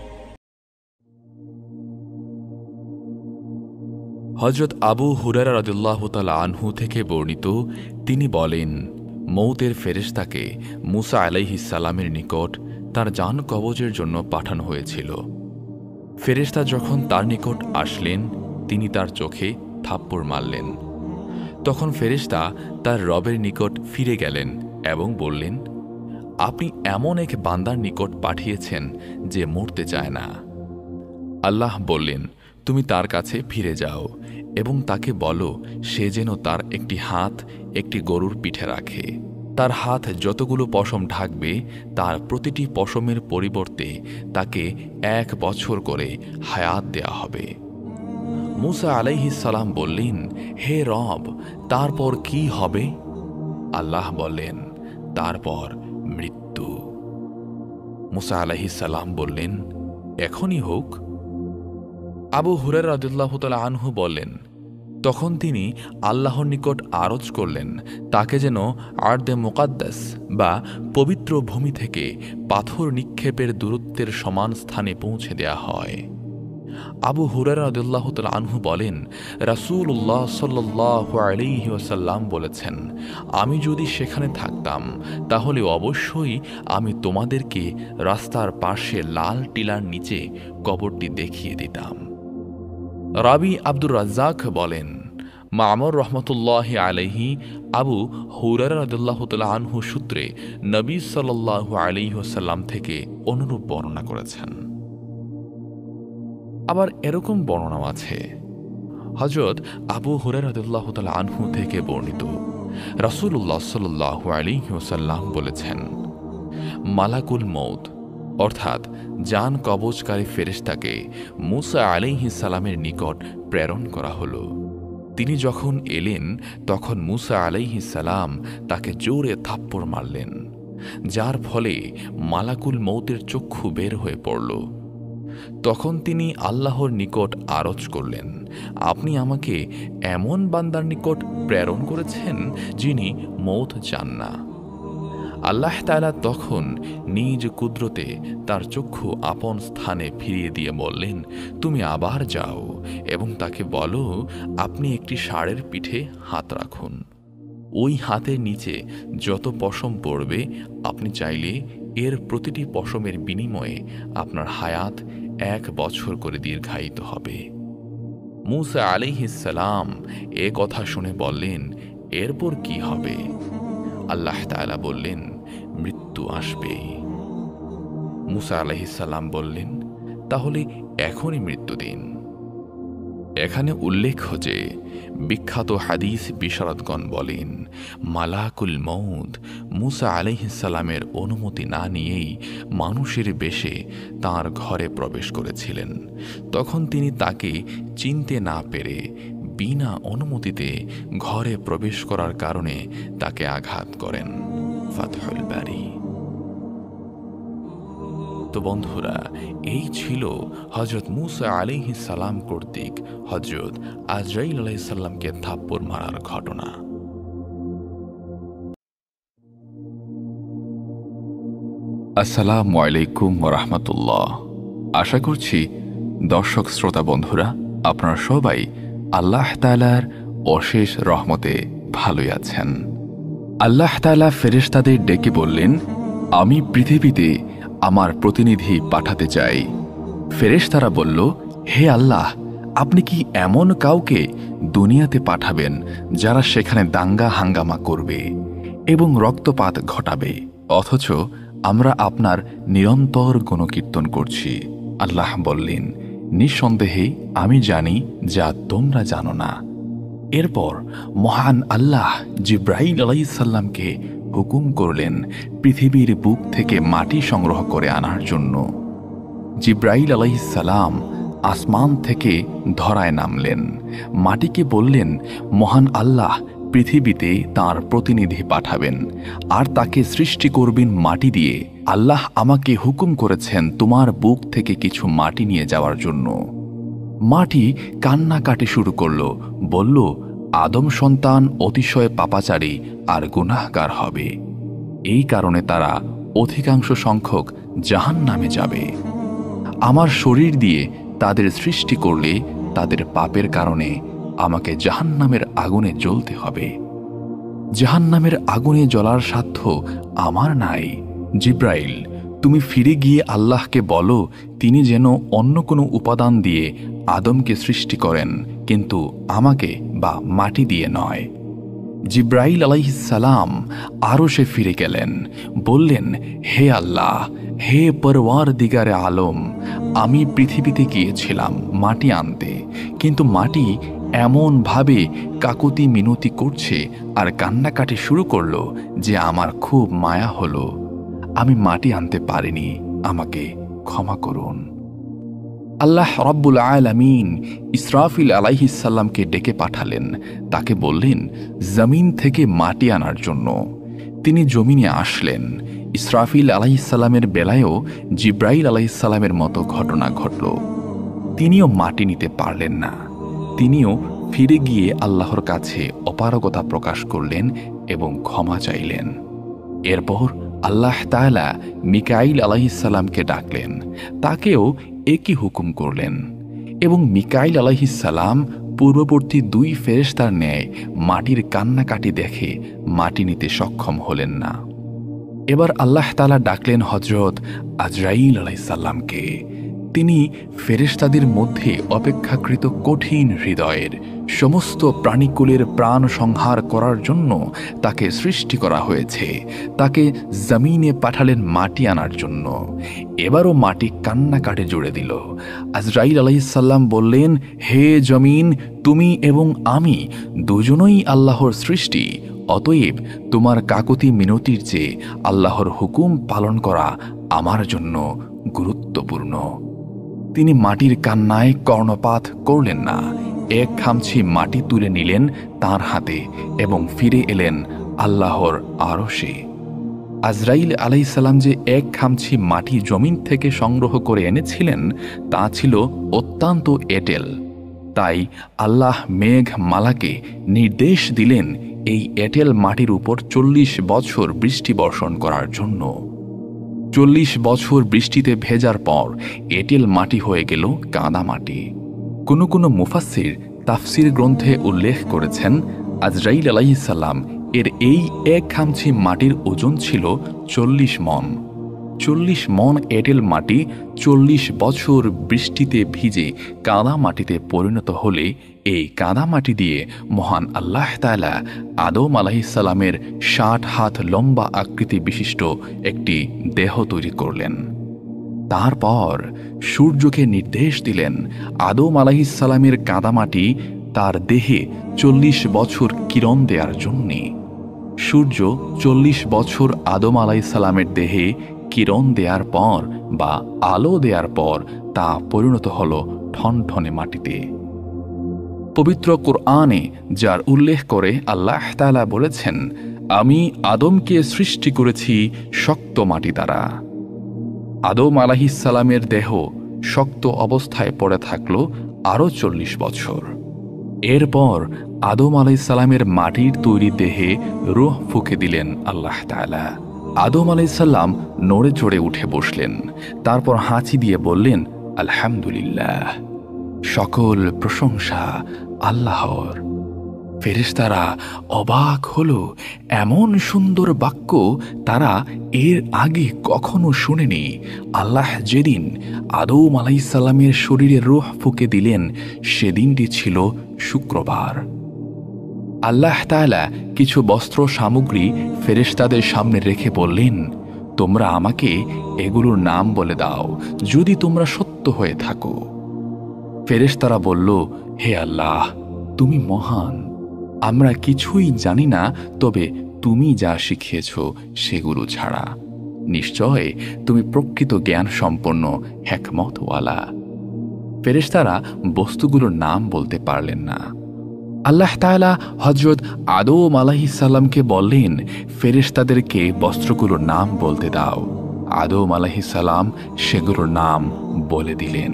B: হজরত আবু হুরায়রা রাদিয়াল্লাহু তাআলা আনহু থেকে বর্ণিত, তিনি বলেন, মউতের ফেরেশতাকে মূসা আলাইহিসসালামের নিকট তার জান কবজের জন্য পাঠানো হয়েছিল। ফেরেশতা যখন তার নিকট আসলেন তিনি তার চোখে থাপ্পড় মারলেন। তখন ফেরেশতা তার রবের নিকট ফিরে গেলেন এবং বললেন, আপনি এমন এক বান্দার নিকট পাঠিয়েছেন যে মরতে চায় না। আল্লাহ বললেন, তুমি তার কাছে ফিরে যাও এবং তাকে বলো সে যেন তার একটি হাত একটি গরুর পিঠে রাখে। তার হাত যতগুলো পশম ঢাকবে তার প্রতিটি পশমের পরিবর্তে তাকে এক বছর করে হায়াত দেয়া হবে। মূসা আলাইহিসসালাম বললেন, হে রব, তারপর কি হবে? আল্লাহ বললেন, তারপর মৃত্যু। মূসা আলাইহিসসালাম বললেন, এখনই হোক। আবু হুরায়রা রাদিয়াল্লাহু তাআলা আনহু বলেন, তখন তিনি আল্লাহর নিকট আরজ করলেন তাকে যেন আরদে মুকাদ্দাস বা পবিত্র ভূমি থেকে পাথর নিক্ষেপের দূরত্বের সমান স্থানে পৌঁছে দেয়া হয়। আবু হুরায়রা রাদিয়াল্লাহু তাআলা আনহু বলেন, রাসূলুল্লাহ সাল্লাল্লাহু আলাইহি ওয়াসাল্লাম বলেছেন, আমি যদি সেখানে থাকতাম তাহলে অবশ্যই আমি তোমাদেরকে রাস্তার পাশে লাল টিলার নিচে কবরটি দেখিয়ে দিতাম। রাবি আব্দুর রাজ্জাক বলেন, মামর রহমতুল্লাহি আলাইহি আবু হুরায়রা রাদিয়াল্লাহু তাআলা আনহু সূত্রে নবী সাল্লাল্লাহু আলাইহি ওয়াসাল্লাম থেকে অনুরূপ বর্ণনা করেছেন। আবার এরকম বর্ণনাও আছে, হযরত আবু হুরায়রা রাদিয়াল্লাহু তাআলা আনহু থেকে বর্ণিত, রাসূলুল্লাহ সাল্লাল্লাহু আলাইহি ওয়াসাল্লাম বলেছেন, মালাকুল মউত অর্থাৎ জান কবজকারী ফেরেশতাকে মূসা আলাইহিস সালামের নিকট প্রেরণ করা হলো। তিনি যখন এলেন তখন মূসা আলাইহিস সালাম তাকে জোরে থাপ্পড় মারলেন, যার ফলে মালাকুল মউতের চক্ষু বের হয়ে পড়ল। তখন তিনি আল্লাহর নিকট আরজ করলেন, আপনি আমাকে এমন বান্দার নিকট প্রেরণ করেছেন যিনি মউত চান না। আল্লাহ তাআলা তখন নিজ কুদরতে তার চক্ষু আপন স্থানে ফিরিয়ে দিয়ে বললেন, তুমি আবার যাও এবং তাকে বলো আপনি একটি ষাঁড়ের পিঠে হাত রাখুন। ওই হাতের নিচে যত পশম পড়বে আপনি চাইলে এর প্রতিটি পশমের বিনিময়ে আপনার হায়াত এক বছর করে দীর্ঘায়িত হবে। মূসা আলাইহিস সালাম এ কথা শুনে বললেন, এরপর কি হবে? আল্লাহ তাআলা বললেন, মৃত্যু আসবে। মূসা আলাইহিস সালাম বললেন, তাহলে এখনই মৃত্যু দিন। এখানে উল্লেখ্য যে বিখ্যাত হাদিস বিশারদগণ বলেন, মালাকুল মউত মূসা আলাইহিস সালামের অনুমতি না নিয়েই মানুষের বেশে তাঁর ঘরে প্রবেশ করেছিলেন। তখন তিনি তাকে চিনতে না পেরে বিনা অনুমতিতে ঘরে প্রবেশ করার কারণে তাকে আঘাত করেন। ফাতহুল বারী। তো বন্ধুরা, এই ছিল হযরত মূসা আলাইহিস সালাম কর্তৃক হযরত আজরাইল আলাইহিস সালামকে থাপ্পড় মারার ঘটনা।
A: আসসালামু আলাইকুম ওয়া রাহমাতুল্লাহ। আশা করছি দর্শক শ্রোতা বন্ধুরা আপনারা সবাই আল্লাহ তাআলার অশেষ রহমতে ভালোই আছেন। আল্লাহ তাআলা ফেরেশতাদের ডেকে বললেন, আমি পৃথিবীতে আমার প্রতিনিধি পাঠাতে চাই। ফেরেশতারা বলল, হে আল্লাহ, আপনি কি এমন কাউকে দুনিয়াতে পাঠাবেন যারা সেখানে দাঙ্গা হাঙ্গামা করবে এবং রক্তপাত ঘটাবে, অথচ আমরা আপনার নিরন্তর গুণকীর্তন করছি? আল্লাহ বললেন, নিঃসন্দেহে আমি জানি যা তোমরা জানো না। এরপর মহান আল্লাহ জিব্রাইল আলাইহিস সালামকে হুকুম করলেন পৃথিবীর বুক থেকে মাটি সংগ্রহ করে আনার জন্য। জিব্রাইল আলাইহিস সালাম আসমান থেকে ধরায় নামলেন, মাটিকে বললেন, মহান আল্লাহ পৃথিবীতে তাঁর প্রতিনিধি পাঠাবেন আর তাকে সৃষ্টি করবেন মাটি দিয়ে। আল্লাহ আমাকে হুকুম করেছেন তোমার বুক থেকে কিছু মাটি নিয়ে যাওয়ার জন্য। মাটি কান্নাকাটি শুরু করল, বলল, আদম সন্তান অতিশয় পাপাচারী আর গুনাহগার হবে, এই কারণে তারা অধিকাংশ সংখ্যক জাহান্নামে যাবে। আমার শরীর দিয়ে তাদের সৃষ্টি করলে তাদের পাপের কারণে আমাকে জাহান্নামের আগুনে জ্বলতে হবে। জাহান্নামের আগুনে জ্বলার সাধ্য আমার নাই। জিব্রাইল, তুমি ফিরে গিয়ে আল্লাহকে বলো তিনি যেন অন্য কোনো উপাদান দিয়ে আদমকে সৃষ্টি করেন, কিন্তু আমাকে বা মাটি দিয়ে নয়। জিব্রাইল আলাইহিস সালাম আরো সে ফিরে গেলেন, বললেন, হে আল্লাহ, হে পরওয়ারদিগারে আলম, আমি পৃথিবীতে গিয়েছিলাম মাটি আনতে, কিন্তু মাটি এমন ভাবে কাকুতি মিনতি করছে আর কান্নাকাটি শুরু করলো যে আমার খুব মায়া হলো। আমি মাটি আনতে পারিনি, আমাকে ক্ষমা করুন। আল্লাহ রাব্বুল আলামিন ইসরাফিল আলাইহিস সালামকে ডেকে পাঠালেন, তাকে বললেন জমিন থেকে মাটি আনার জন্য। তিনি জমিনে আসলেন। ইসরাফিল আলাইহিস সালামের বেলায়ও জিব্রাইল আলাইহিস সালামের মতো ঘটনা ঘটল। তিনিও মাটি নিতে পারলেন না। তিনিও ফিরে গিয়ে আল্লাহর কাছে অপারগতা প্রকাশ করলেন এবং ক্ষমা চাইলেন। এরপর আল্লাহ তাআলা মিকাইল আলাইহিস সালামকে ডাকলেন, তাকেও একই হুকুম করলেন।
B: এবং মিকাইল আলাইহিসসালাম পূর্ববর্তী দুই ফেরেশতার ন্যায় মাটির কান্নাকাটি দেখে মাটি নিতে সক্ষম হলেন না। এবার আল্লাহ তাআলা ডাকলেন হযরত আজরাইল আলাইহিসসালামকে। তিনি ফেরেশতাদের মধ্যে অপেক্ষাকৃত কঠিন হৃদয়ের, সমস্ত প্রাণীকুলের প্রাণ সংহার করার জন্য তাকে সৃষ্টি করা হয়েছে। তাকে জমিনে পাঠালেন মাটি আনার জন্য। এবারও মাটি কান্নাকাটে জুড়ে দিল। আজরাইল আলাইহিসসালাম বললেন, হে জমিন, তুমি এবং আমি দুজনই আল্লাহর সৃষ্টি, অতএব তোমার কাকুতি মিনতির চেয়ে আল্লাহর হুকুম পালন করা আমার জন্য গুরুত্বপূর্ণ। তিনি মাটির কান্নায় কর্ণপাত করলেন না। এক খামছি মাটি তুলে নিলেন তার হাতে এবং ফিরে এলেন আল্লাহর আরশে। আজরাইল আলাইহিসসালাম যে এক খামছি মাটি জমিন থেকে সংগ্রহ করে এনেছিলেন তা ছিল অত্যন্ত এঁটেল। তাই আল্লাহ মেঘ মালাকে নির্দেশ দিলেন এই এঁটেল মাটির উপর চল্লিশ বছর বৃষ্টি বর্ষণ করার জন্য। চল্লিশ বছর বৃষ্টিতে ভেজার পর এঁটেল মাটি হয়ে গেল কাদা মাটি। কোনো কোনো মুফাসসির তাফসির গ্রন্থে উল্লেখ করেছেন, আজরাইল আলাইহিসসালাম এর এই এক খামছি মাটির ওজন ছিল চল্লিশ মন। চল্লিশ মন এঁটেল মাটি চল্লিশ বছর বৃষ্টিতে ভিজে কাদা মাটিতে পরিণত হলে এই কাদা মাটি দিয়ে মহান আল্লাহ তাআলা আদম আলাইহিসসালামের ষাট হাত লম্বা আকৃতি বিশিষ্ট একটি দেহ তৈরি করলেন। তারপর সূর্যকে নির্দেশ দিলেন আদম আলাইহিসসালামের কাদামাটি তার দেহে চল্লিশ বছর কিরণ দেওয়ার জন্যে। সূর্য চল্লিশ বছর আদম আলাইহিসসালামের দেহে কিরণ দেওয়ার পর বা আলো দেওয়ার পর তা পরিণত হল ঠনঠনে মাটিতে। পবিত্র কুরআনে যার উল্লেখ করে আল্লাহ তাআলা বলেছেন, আমি আদমকে সৃষ্টি করেছি শক্ত মাটি দ্বারা। আদম আলাইহিসসালামের দেহ শক্ত অবস্থায় পড়ে থাকল আরও চল্লিশ বছর। এরপর আদম আলাইহিসসালামের মাটির তৈরি দেহে রূহ ফুঁকে দিলেন আল্লাহ তাআলা। আদম আলাইহিসসালাম নড়ে চড়ে উঠে বসলেন। তারপর হাঁচি দিয়ে বললেন, আলহামদুলিল্লাহ, সকল প্রশংসা আল্লাহর। ফেরেশতারা অবাক হল, এমন সুন্দর বাক্য তারা এর আগে কখনো শুনেনি। আল্লাহ যেদিন আদম আলাইহিসসালামের শরীরে রূহ ফুঁকে দিলেন সেদিনটি ছিল শুক্রবার। আল্লাহ তাআলা কিছু বস্ত্র সামগ্রী ফেরেশতাদের সামনে রেখে বললেন, তোমরা আমাকে এগুলোর নাম বলে দাও যদি তোমরা সত্য হয়ে থাকো। ফেরেশতারা বলল, হে আল্লাহ, তুমি মহান, আমরা কিছুই জানি না, তবে তুমি যা শিখিয়েছ সেগুলো ছাড়া। নিশ্চয় তুমি প্রকৃত জ্ঞান সম্পন্ন হিকমতওয়ালা। ফেরেশতারা বস্তুগুলোর নাম বলতে পারলেন না। আল্লাহ তাআলা হযরত আদম আলাইহিসসালামকে বললেন, ফেরেশতাদেরকে বস্ত্রগুলোর নাম বলতে দাও। আদম আলাইহিসসালাম সেগুলোর নাম বলে দিলেন।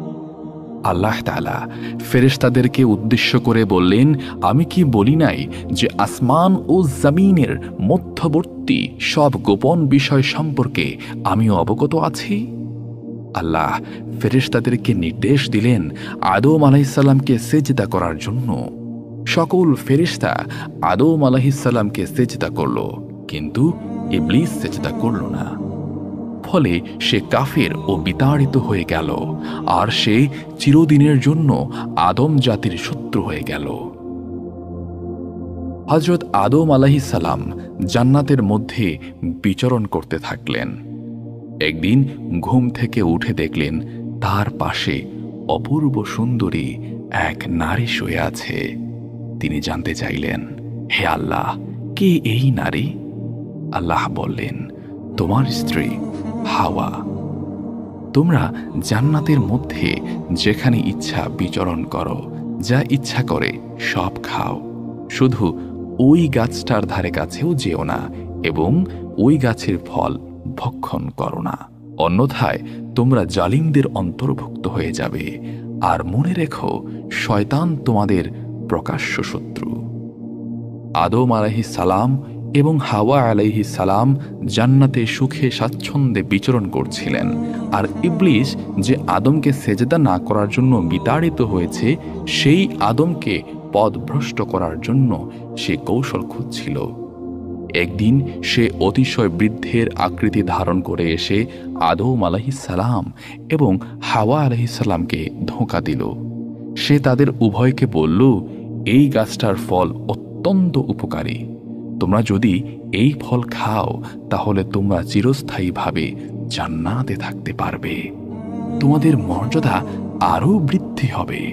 B: আল্লাহ তাআলা ফেরেশতাদেরকে উদ্দেশ্য করে বললেন, আমি কি বলি নাই যে আসমান ও জমিনের মধ্যবর্তী সব গোপন বিষয় সম্পর্কে আমিও অবগত আছি? আল্লাহ ফেরেশতাদেরকে নির্দেশ দিলেন আদম আলাইহিসসালামকে সেজদা করার জন্য। সকল ফেরেশতা আদম আলাইহিসসালামকে সেজদা করল, কিন্তু ইবলিস সেজদা করল না। ফলে সে কাফের ও বিতাড়িত হয়ে গেল, আর সে চিরদিনের জন্য আদম জাতির শত্রু হয়ে গেল। হযরত আদম আলাইহিসসালাম জান্নাতের মধ্যে বিচরণ করতে থাকলেন। একদিন ঘুম থেকে উঠে দেখলেন তার পাশে অপূর্ব সুন্দরী এক নারী শুয়ে আছে। তিনি জানতে চাইলেন, হে আল্লাহ, কে এই নারী? আল্লাহ বললেন, তোমার স্ত্রী হাওয়া। তোমরা জান্নাতের মধ্যে যেখানে ইচ্ছা বিচরণ করো, যা ইচ্ছা করে সব খাও, শুধু ওই গাছটার ধারে কাছেও যেও না এবং ওই গাছের ফল ভক্ষণ করো না, অন্যথায় তোমরা জালিমদের অন্তর্ভুক্ত হয়ে যাবে। আর মনে রেখো, শয়তান তোমাদের প্রকাশ্য শত্রু। আদম আলাইহিস সালাম এবং হাওয়া আলাইহিস সালাম জান্নাতে সুখে স্বাচ্ছন্দ্যে বিচরণ করছিলেন, আর ইবলিস যে আদমকে সেজদা না করার জন্য বিতাড়িত হয়েছে সেই আদমকে পথভ্রষ্ট করার জন্য সে কৌশল খুঁজছিল। একদিন সে অতিশয় বৃদ্ধের আকৃতি ধারণ করে এসে আদম আলাইহিস সালাম এবং হাওয়া আলাইহিস সালামকে ধোঁকা দিল। সে তাদের উভয়কে বলল, এই গাছটার ফল অত্যন্ত উপকারী, তোমরা যদি এই ফল খাও তাহলে তোমরা চিরস্থায়ীভাবে জান্নাতে থাকতে পারবে, তোমাদের মর্যাদা আরও বৃদ্ধি হবে।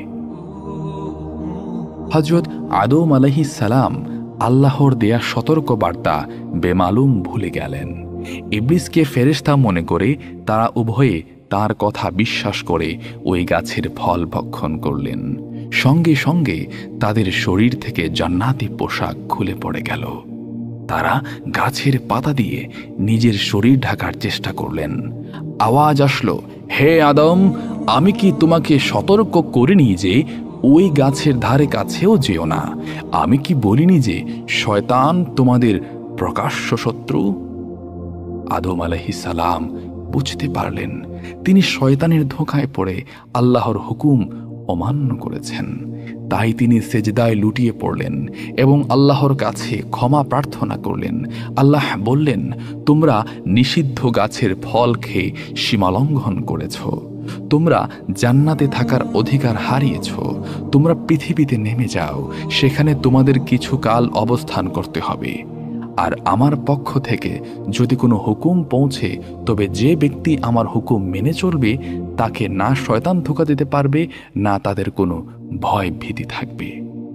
B: হযরত আদম আলাইহিস সালাম আল্লাহর দেয়া সতর্ক বার্তা বেমালুম ভুলে গেলেন। ইবলিসকে ফেরেশতা মনে করে তারা উভয়ে তার কথা বিশ্বাস করে ওই গাছের ফল ভক্ষণ করলেন। সঙ্গে সঙ্গে তাদের শরীর থেকে জান্নাতি পোশাক খুলে পড়ে গেল। তারা গাছের পাতা দিয়ে নিজের শরীর ঢাকার চেষ্টা করলেন। আওয়াজ আসলো, হে আদম, আমি কি তোমাকে সতর্ক করিনি যে ওই গাছের ধারে কাছেও যেও না? আমি কি বলিনি যে শয়তান তোমাদের প্রকাশ্য শত্রু? আদম আলাইহিস সালাম বুঝতে পারলেন তিনি শয়তানের ধোঁকায় পড়ে আল্লাহর হুকুম অমান্য করেছেন। তাই তিনি সেজদায় লুটিয়ে পড়লেন এবং আল্লাহর কাছে ক্ষমা প্রার্থনা করলেন। আল্লাহ বললেন, তোমরা নিষিদ্ধ গাছের ফল খেয়ে সীমালঙ্ঘন করেছ, তোমরা জান্নাতে থাকার অধিকার হারিয়েছ, তোমরা পৃথিবীতে নেমে যাও, সেখানে তোমাদের কিছু কাল অবস্থান করতে হবে। আর আমার পক্ষ থেকে যদি কোনো হুকুম পৌঁছে তবে যে ব্যক্তি আমার হুকুম মেনে চলবে তাকে না শয়তান ধোঁকা দিতে পারবে, না তাদের কোনো ভয় ভীতি থাকবে।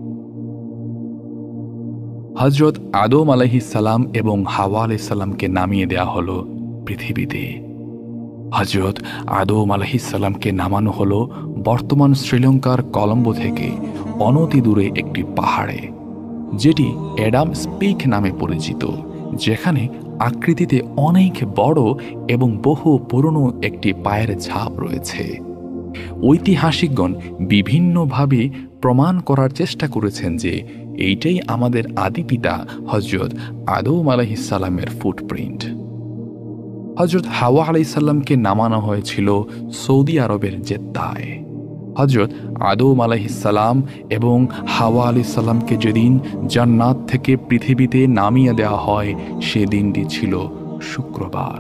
B: হযরত আদম আলাইহিস সালাম এবং হাওয়া আলাইহিস সালামকে নামিয়ে দেয়া হলো পৃথিবীতে। হযরত আদম আলাইহিস সালামকে নামানো হলো বর্তমান শ্রীলঙ্কার কলম্বো থেকে অনতি দূরে একটি পাহাড়ে, যেটি অ্যাডামস পিক নামে পরিচিত, যেখানে আকৃতিতে অনেক বড় এবং বহু পুরনো একটি পায়ের ছাপ রয়েছে। ঐতিহাসিকগণ বিভিন্নভাবে প্রমাণ করার চেষ্টা করেছেন যে এইটাই আমাদের আদিপিতা হযরত আদম আলাইহিস সালামের ফুটপ্রিন্ট। হযরত হাওয়া আলাইহিস সালামকে নামানো হয়েছিল সৌদি আরবের জেদ্দায়। হযরত আদম আলাইহিস সালাম এবং হাওয়া আলাইহিস সালামকে যেদিন জান্নাত থেকে পৃথিবীতে নামিয়ে দেওয়া হয় সে দিনটি ছিল শুক্রবার।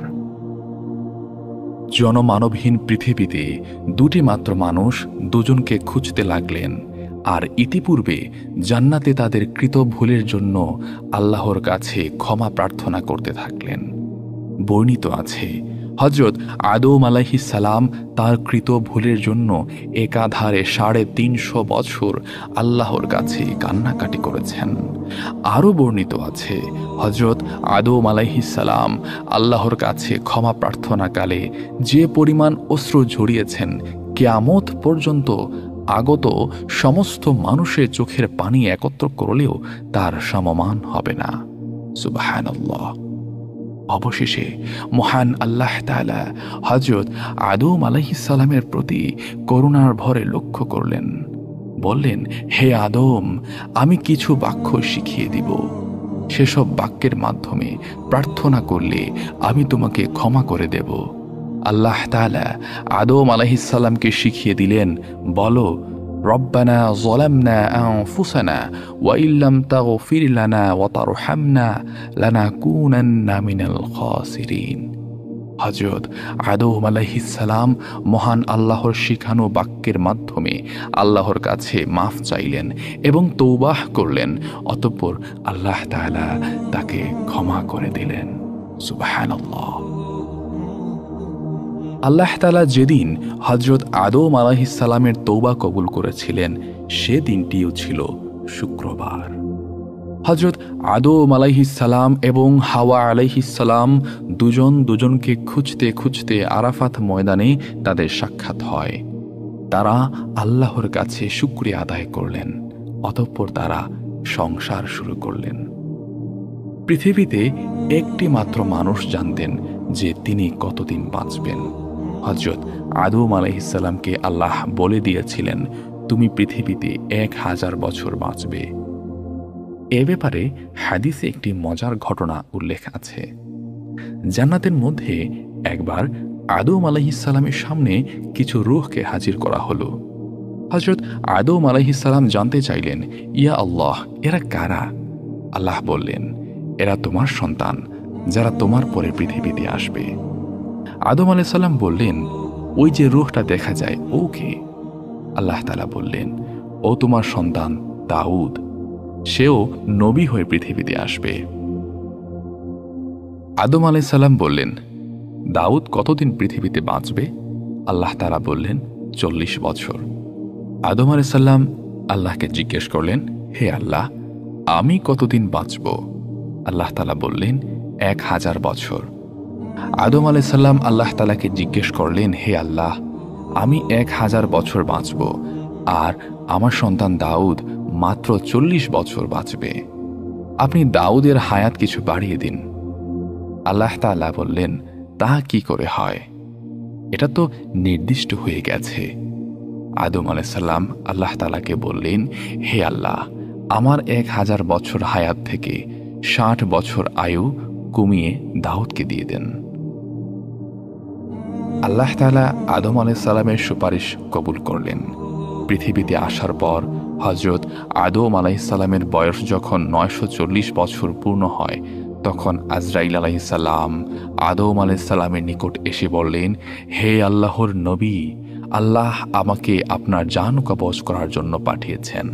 B: জনমানবহীন পৃথিবীতে দুটি মাত্র মানুষ দুজনকে খুঁজতে লাগলেন, আর ইতিপূর্বে জান্নাতে তাদের কৃত ভুলের জন্য আল্লাহর কাছে ক্ষমা প্রার্থনা করতে থাকলেন। বর্ণিত আছে হযরত আদম আলাইহিস সালাম তার কৃত ভুলের জন্য একাধারে সাড়ে তিনশো বছর আল্লাহর কাছে কান্নাকাটি করেছেন। আরও বর্ণিত আছে হযরত আদম আলাইহিস সালাম আল্লাহর কাছে ক্ষমা প্রার্থনাকালে যে পরিমাণ অশ্রু ঝরিয়েছেন কিয়ামত পর্যন্ত আগত সমস্ত মানুষের চোখের পানি একত্র করলেও তার সমমান হবে না। সুবহানাল্লাহ। অবশেষে মহান আল্লাহ তাআলা হযরত আদম আলাইহিস সালামের প্রতি করুণার ভরে লক্ষ্য করলেন, বললেন, হে আদম, আমি কিছু বাক্য শিখিয়ে দিব, সেসব বাক্যের মাধ্যমে প্রার্থনা করলে আমি তোমাকে ক্ষমা করে দেব। আল্লাহ তাআলা আদম আলাইহিস সালামকে শিখিয়ে দিলেন, বলো, রব্বানা যালামনা আনফুসানা ওয়া ইল্লাম তাগফির লানা ওয়া তারহামনা লানাকুনান্না মিনাল খাসিরিন। হযরত আদম আলাইহিস সালাম মহান আল্লাহর শিখানো বাক্যের মাধ্যমে আল্লাহর কাছে মাফ চাইলেন এবং তওবাহ করলেন, অতঃপর আল্লাহ তাআলা তাকে ক্ষমা করে দিলেন। সুবহানাল্লাহ। আল্লাহ তাআলা যেদিন হযরত আদম আলাইহিস সালামের তওবা কবুল করেছিলেন সে দিনটিও ছিল শুক্রবার। হযরত আদম আলাইহিস সালাম এবং হাওয়া আলাইহিস সালাম দুজন দুজনকে খুঁজতে খুঁজতে আরাফাত ময়দানে তাদের সাক্ষাৎ হয়। তারা আল্লাহর কাছে শুকরিয়া আদায় করলেন, অতঃপর তারা সংসার শুরু করলেন। পৃথিবীতে একটি মাত্র মানুষ জানতেন যে তিনি কতদিন বাঁচবেন। হযরত আদম আলাইহিস সালামকে আল্লাহ বলে দিয়েছিলেন, তুমি পৃথিবীতে এক হাজার বছর বাঁচবে। এ ব্যাপারে হাদিসে একটি মজার ঘটনা উল্লেখ আছে। জান্নাতের মধ্যে একবার আদম আলাইহিসসালামের সামনে কিছু রূহকে হাজির করা হলো। হযরত আদম আলাইহিসসালাম জানতে চাইলেন, ইয়া আল্লাহ, এরা কারা? আল্লাহ বললেন, এরা তোমার সন্তান, যারা তোমার পরে পৃথিবীতে আসবে। আদম আলাইহিসসালাম বললেন, ওই যে রূহটা দেখা যায় ও কে? আল্লাহ তাআলা বললেন, ও তোমার সন্তান দাউদ, সেও নবী হয়ে পৃথিবীতে আসবে। আদম আলাইহিসসালাম বললেন, দাউদ কতদিন পৃথিবীতে বাঁচবে? আল্লাহ তাআলা বললেন, চল্লিশ বছর। আদম আলাইহিসসালাম আল্লাহকে জিজ্ঞেস করলেন, হে আল্লাহ, আমি কতদিন বাঁচব? আল্লাহ তাআলা বললেন, এক হাজার বছর। আদম আলাইহিসসালাম আল্লাহ তাআলাকে জিজ্ঞেস করলেন, হে আল্লাহ, আমি এক হাজার বছর বাঁচব, আর আমার সন্তান দাউদ মাত্র চল্লিশ বছর বাঁচবে। আপনি দাউদের হায়াত কিছু বাড়িয়ে দিন। আল্লাহ তাআলা বললেন, তা কি করে হয়? এটা তো নির্দিষ্ট হয়ে গেছে। আদম আলাইহিসসালাম আল্লাহ তাআলাকে বললেন, হে আল্লাহ, আমার এক হাজার বছর হায়াত থেকে ষাট বছর আয়ু কমিয়ে দাউদকে দিয়ে দেন। আল্লাহ তাআলা আদম আলাইহিসসালামের সুপারিশ কবুল করলেন। পৃথিবীতে আসার পর হযরত আদম আলাইহিসসালামের বয়স যখন নয়শো চল্লিশ বছর পূর্ণ হয়, তখন আজরাইল আলাইহিসসালাম আদম আলাইহিসসালামের নিকট এসে বললেন, হে আল্লাহর নবী, আল্লাহ আমাকে আপনার জান কবজ করার জন্য পাঠিয়েছেন।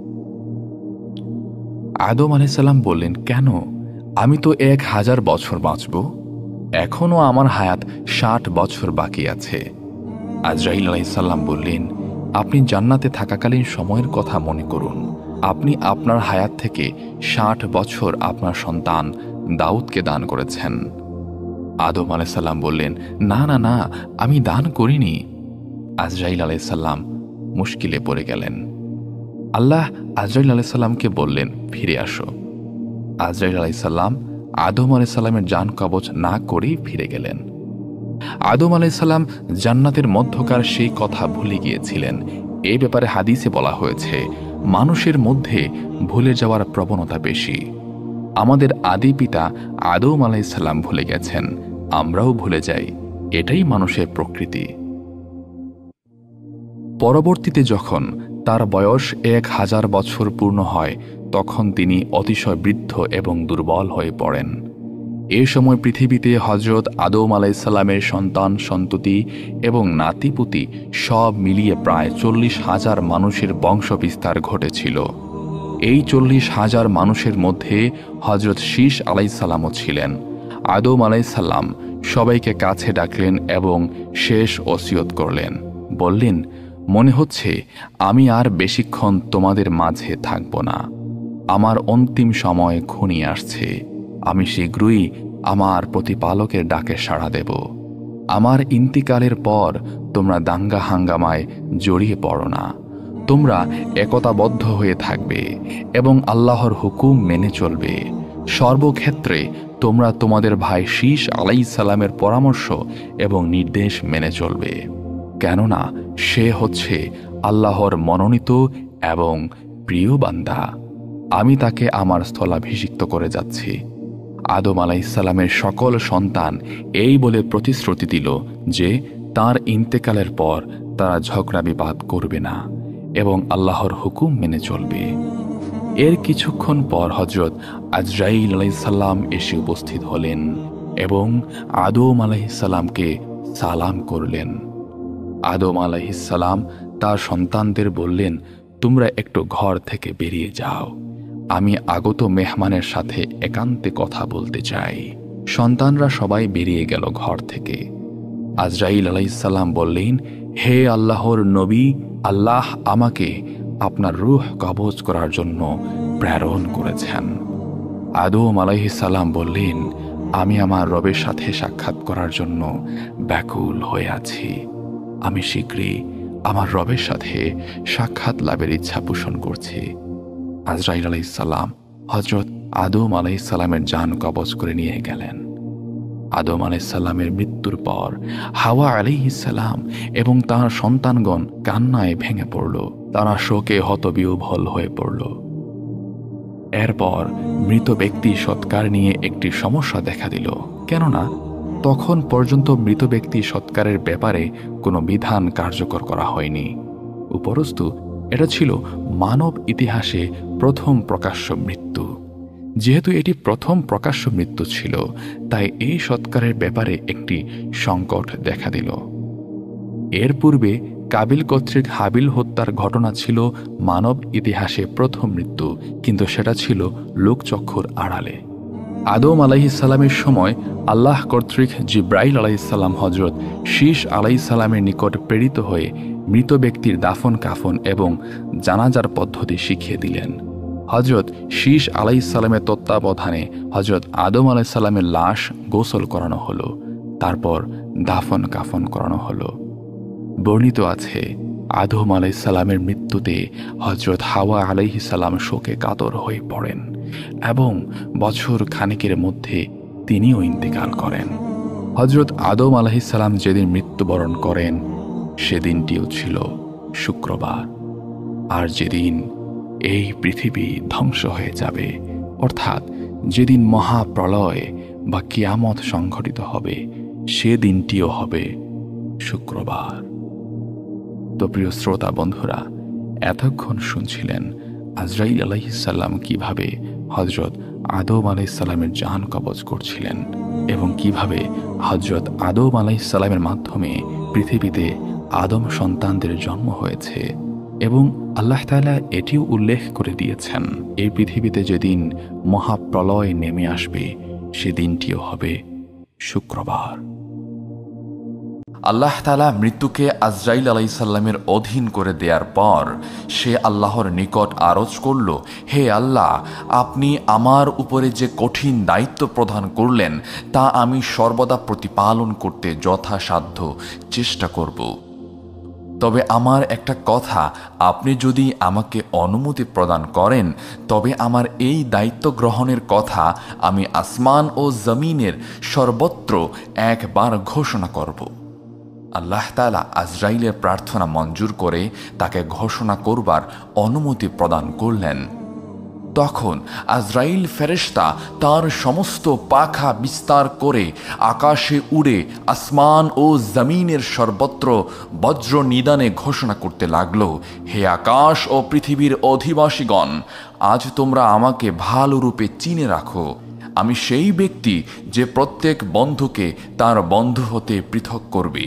B: আদম আলাইহিসসালাম বললেন, কেন? আমি তো এক হাজার বছর বাঁচব, এখনও আমার হায়াত ষাট বছর বাকি আছে। আজরাইল আলাইহিসসালাম বললেন, আপনি জান্নাতে থাকাকালীন সময়ের কথা মনে করুন। আপনি আপনার হায়াত থেকে ষাট বছর আপনার সন্তান দাউদকে দান করেছেন। আদম আলাইহিসসালাম বললেন, না না না, আমি দান করিনি। আজরাইল আলাইহিসসালাম মুশকিলে পড়ে গেলেন। আল্লাহ আজরাইল আলাইহিসসালামকে বললেন, ফিরে আসো। আজরাইল আলাইহিসসালাম আদম আলাইহিসসালামের জান কবজ না করেই ফিরে গেলেন। আদম আলাইহিসসালাম জান্নাতের মধ্যকার সেই কথা ভুলে গিয়েছিলেন। এই ব্যাপারে হাদিসে বলা হয়েছে, মানুষের মধ্যে ভুলে যাওয়ার প্রবণতা বেশি। আমাদের আদি পিতা আদম আলাইহিসসালাম ভুলে গেছেন, আমরাও ভুলে যাই। এটাই মানুষের প্রকৃতি। পরবর্তীতে যখন তার বয়স এক হাজার বছর পূর্ণ হয়, তখন তিনি অতিশয় বৃদ্ধ এবং দুর্বল হয়ে পড়েন। এ সময় পৃথিবীতে হযরত আদম আলাইহিসসালামের সন্তান সন্ততি এবং নাতিপুতি সব মিলিয়ে প্রায় চল্লিশ হাজার মানুষের বংশবিস্তার ঘটেছিল। এই চল্লিশ হাজার মানুষের মধ্যে হযরত শীস আলাইহিসসালামও ছিলেন। আদম আলাইহিসসালাম সবাইকে কাছে ডাকলেন এবং শেষ ওসিয়ত করলেন। বললেন, মনে হচ্ছে আমি আর বেশিক্ষণ তোমাদের মাঝে থাকব না। আমার অন্তিম সময় ঘনিয়ে আসছে। আমি শীঘ্রই আমার প্রতিপালকের ডাকে সাড়া দেব। আমার ইন্তিকালের পর তোমরা দাঙ্গা হাঙ্গামায় জড়িয়ে পড়ো না। তোমরা একতাবদ্ধ হয়ে থাকবে এবং আল্লাহর হুকুম মেনে চলবে। সর্বক্ষেত্রে তোমরা তোমাদের ভাই শীস আলাইহিসসালামের পরামর্শ এবং নির্দেশ মেনে চলবে, কেননা সে হচ্ছে আল্লাহর মনোনীত এবং প্রিয় বান্দা। আমি তাকে আমার স্থলাভিষিক্ত করে যাচ্ছি। আদম আলাইহিসসালামের সকল সন্তান এই বলে প্রতিশ্রুতি দিল যে তার ইন্তেকালের পর তারা ঝগড়া বিবাদ করবে না এবং আল্লাহর হুকুম মেনে চলবে। এর কিছুক্ষণ পর হযরত আজরাইল আলাইহিসসালাম এসে উপস্থিত হলেন এবং আদম আলাইহিসসালামকে সালাম করলেন। আদম আলাইহিসসালাম তার সন্তানদের বললেন, তোমরা একটু ঘর থেকে বেরিয়ে যাও, আমি আগত মেহমানের সাথে একান্তে কথা বলতে চাই। সন্তানরা সবাই বেরিয়ে গেল ঘর থেকে। আজরাইল আলাইহিসসালাম বললেন, হে আল্লাহর নবী, আল্লাহ আমাকে আপনার রূহ কবজ করার জন্য প্রেরণ করেছেন। আদম আলাইহিসসালাম বললেন, আমি আমার রবের সাথে সাক্ষাৎ করার জন্য ব্যাকুল হয়ে আছি। আমি শীঘ্রই আমার রবের সাথে সাক্ষাৎ লাভের ইচ্ছা পোষণ করছি। আজরাইল আলাইহিসসালাম হযরত আদম আলাইহিসসালামের জান কবজ করে নিয়ে গেলেন। আদম আলাইহিসসালামের মৃত্যুর পর হাওয়া আলাইহিসসালাম এবং তার সন্তানগণ কান্নায় ভেঙে পড়ল। তারা শোকে হতবিহ্বল হয়ে পড়ল। এরপর মৃত ব্যক্তি সৎকার নিয়ে একটি সমস্যা দেখা দিল, কেননা তখন পর্যন্ত মৃত ব্যক্তি সৎকারের ব্যাপারে কোনো বিধান কার্যকর করা হয়নি। উপরন্তু এটা ছিল মানব ইতিহাসে প্রথম প্রকাশ্য মৃত্যু। যেহেতু এটি প্রথম প্রকাশ্য মৃত্যু ছিল, তাই এই সৎকারের ব্যাপারে একটি সংকট দেখা দিল। এর পূর্বে কাবিল কর্তৃক হাবিল হত্যার ঘটনা ছিল মানব ইতিহাসে প্রথম মৃত্যু, কিন্তু সেটা ছিল লোকচক্ষুর আড়ালে। আদম আলাইহিসসালামের সময় আল্লাহ কর্তৃক জিব্রাইল আলাইহিসসালাম হজরত শীশ আলাইহিসসালামের নিকট প্রেরিত হয়ে মৃত ব্যক্তির দাফন কাফন এবং জানাজার পদ্ধতি শিখিয়ে দিলেন। হজরত শীশ আলাইহিসসালামের তত্ত্বাবধানে হজরত আদম আলাইহিসসালামের লাশ গোসল করানো হলো, তারপর দাফন কাফন করানো হলো। বর্ণিত আছে, আদম আলাইহিসসালামের মৃত্যুতে হজরত হাওয়া আলাইহিসসালাম শোকে কাতর হয়ে পড়েন এবং বছর খানেকের মধ্যে তিনিও ইন্তেকাল করেন। হজরত আদম আলাইহিসসালাম যেদিন মৃত্যুবরণ করেন সেদিনটিও ছিল শুক্রবার। আর যেদিন এই পৃথিবী ধ্বংস হয়ে যাবে, অর্থাৎ যেদিন মহাপ্রলয় বা কিয়ামত সংঘটিত হবে, সেদিনটিও হবে শুক্রবার। তো প্রিয় শ্রোতা বন্ধুরা, এতক্ষণ শুনছিলেন আজরাইল আলাইহিসসালাম কিভাবে হজরত আদম আলাইহিসসালামের জান কবজ করছিলেন এবং কিভাবে হজরত আদম আলাইহিসসালামের মাধ্যমে পৃথিবীতে আদম সন্তানদের জন্ম হয়েছে। এবং আল্লাহ তাআলা এটিও উল্লেখ করে দিয়েছেন, এই পৃথিবীতে যেদিন মহাপ্রলয় নেমে আসবে সেদিনটিও হবে শুক্রবার।
A: আল্লাহ তাআলা মৃত্যুকে আজরাইল আলাইহিসসালামের অধীন করে দেওয়ার পর সে আল্লাহর নিকট আরজ করল, হে আল্লাহ, আপনি আমার উপরে যে কঠিন দায়িত্ব প্রদান করলেন তা আমি সর্বদা প্রতিপালন করতে যথাসাধ্য চেষ্টা করব। তবে আমার একটা কথা, আপনি যদি আমাকে অনুমতি প্রদান করেন তবে আমার এই দায়িত্ব গ্রহণের কথা আমি আসমান ও জমিনের সর্বত্র একবার ঘোষণা করব। আল্লাহ তাআলা আজরাইলের প্রার্থনা মঞ্জুর করে তাকে ঘোষণা করবার অনুমতি প্রদান করলেন। তখন আজরাইল ফেরেশতা তার সমস্ত পাখা বিস্তার করে আকাশে উড়ে আসমান ও জমিনের সর্বত্র বজ্র নিদানে ঘোষণা করতে লাগলো, হে আকাশ ও পৃথিবীর অধিবাসীগণ, আজ তোমরা আমাকে ভালো রূপে চিনে রাখো। আমি সেই ব্যক্তি যে প্রত্যেক বন্ধুকে তার বন্ধু হতে পৃথক করবে।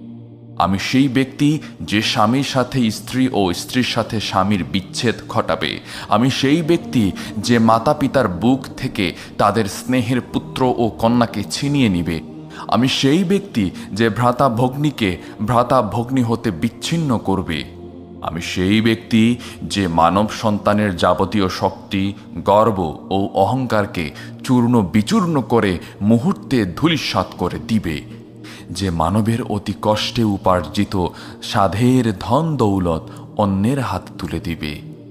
A: আমি সেই ব্যক্তি যে স্বামীর সাথে স্ত্রী ও স্ত্রীর সাথে স্বামীর বিচ্ছেদ ঘটাবে। আমি সেই ব্যক্তি যে মাতা পিতার বুক থেকে তাদের স্নেহের পুত্র ও কন্যাকে ছিনিয়ে নিবে। আমি সেই ব্যক্তি যে ভ্রাতা ভগ্নীকে ভ্রাতা ভগ্নী হতে বিচ্ছিন্ন করবে। আমি সেই ব্যক্তি যে মানব সন্তানের যাবতীয় শক্তি, গর্ব ও অহংকারকে চূর্ণ বিচূর্ণ করে মুহূর্তে ধূলিসাৎ করে দিবে, যে মানবের অতি কষ্টে উপার্জিত সাধের ধন দৌলত অন্যের হাত তুলে দিবে।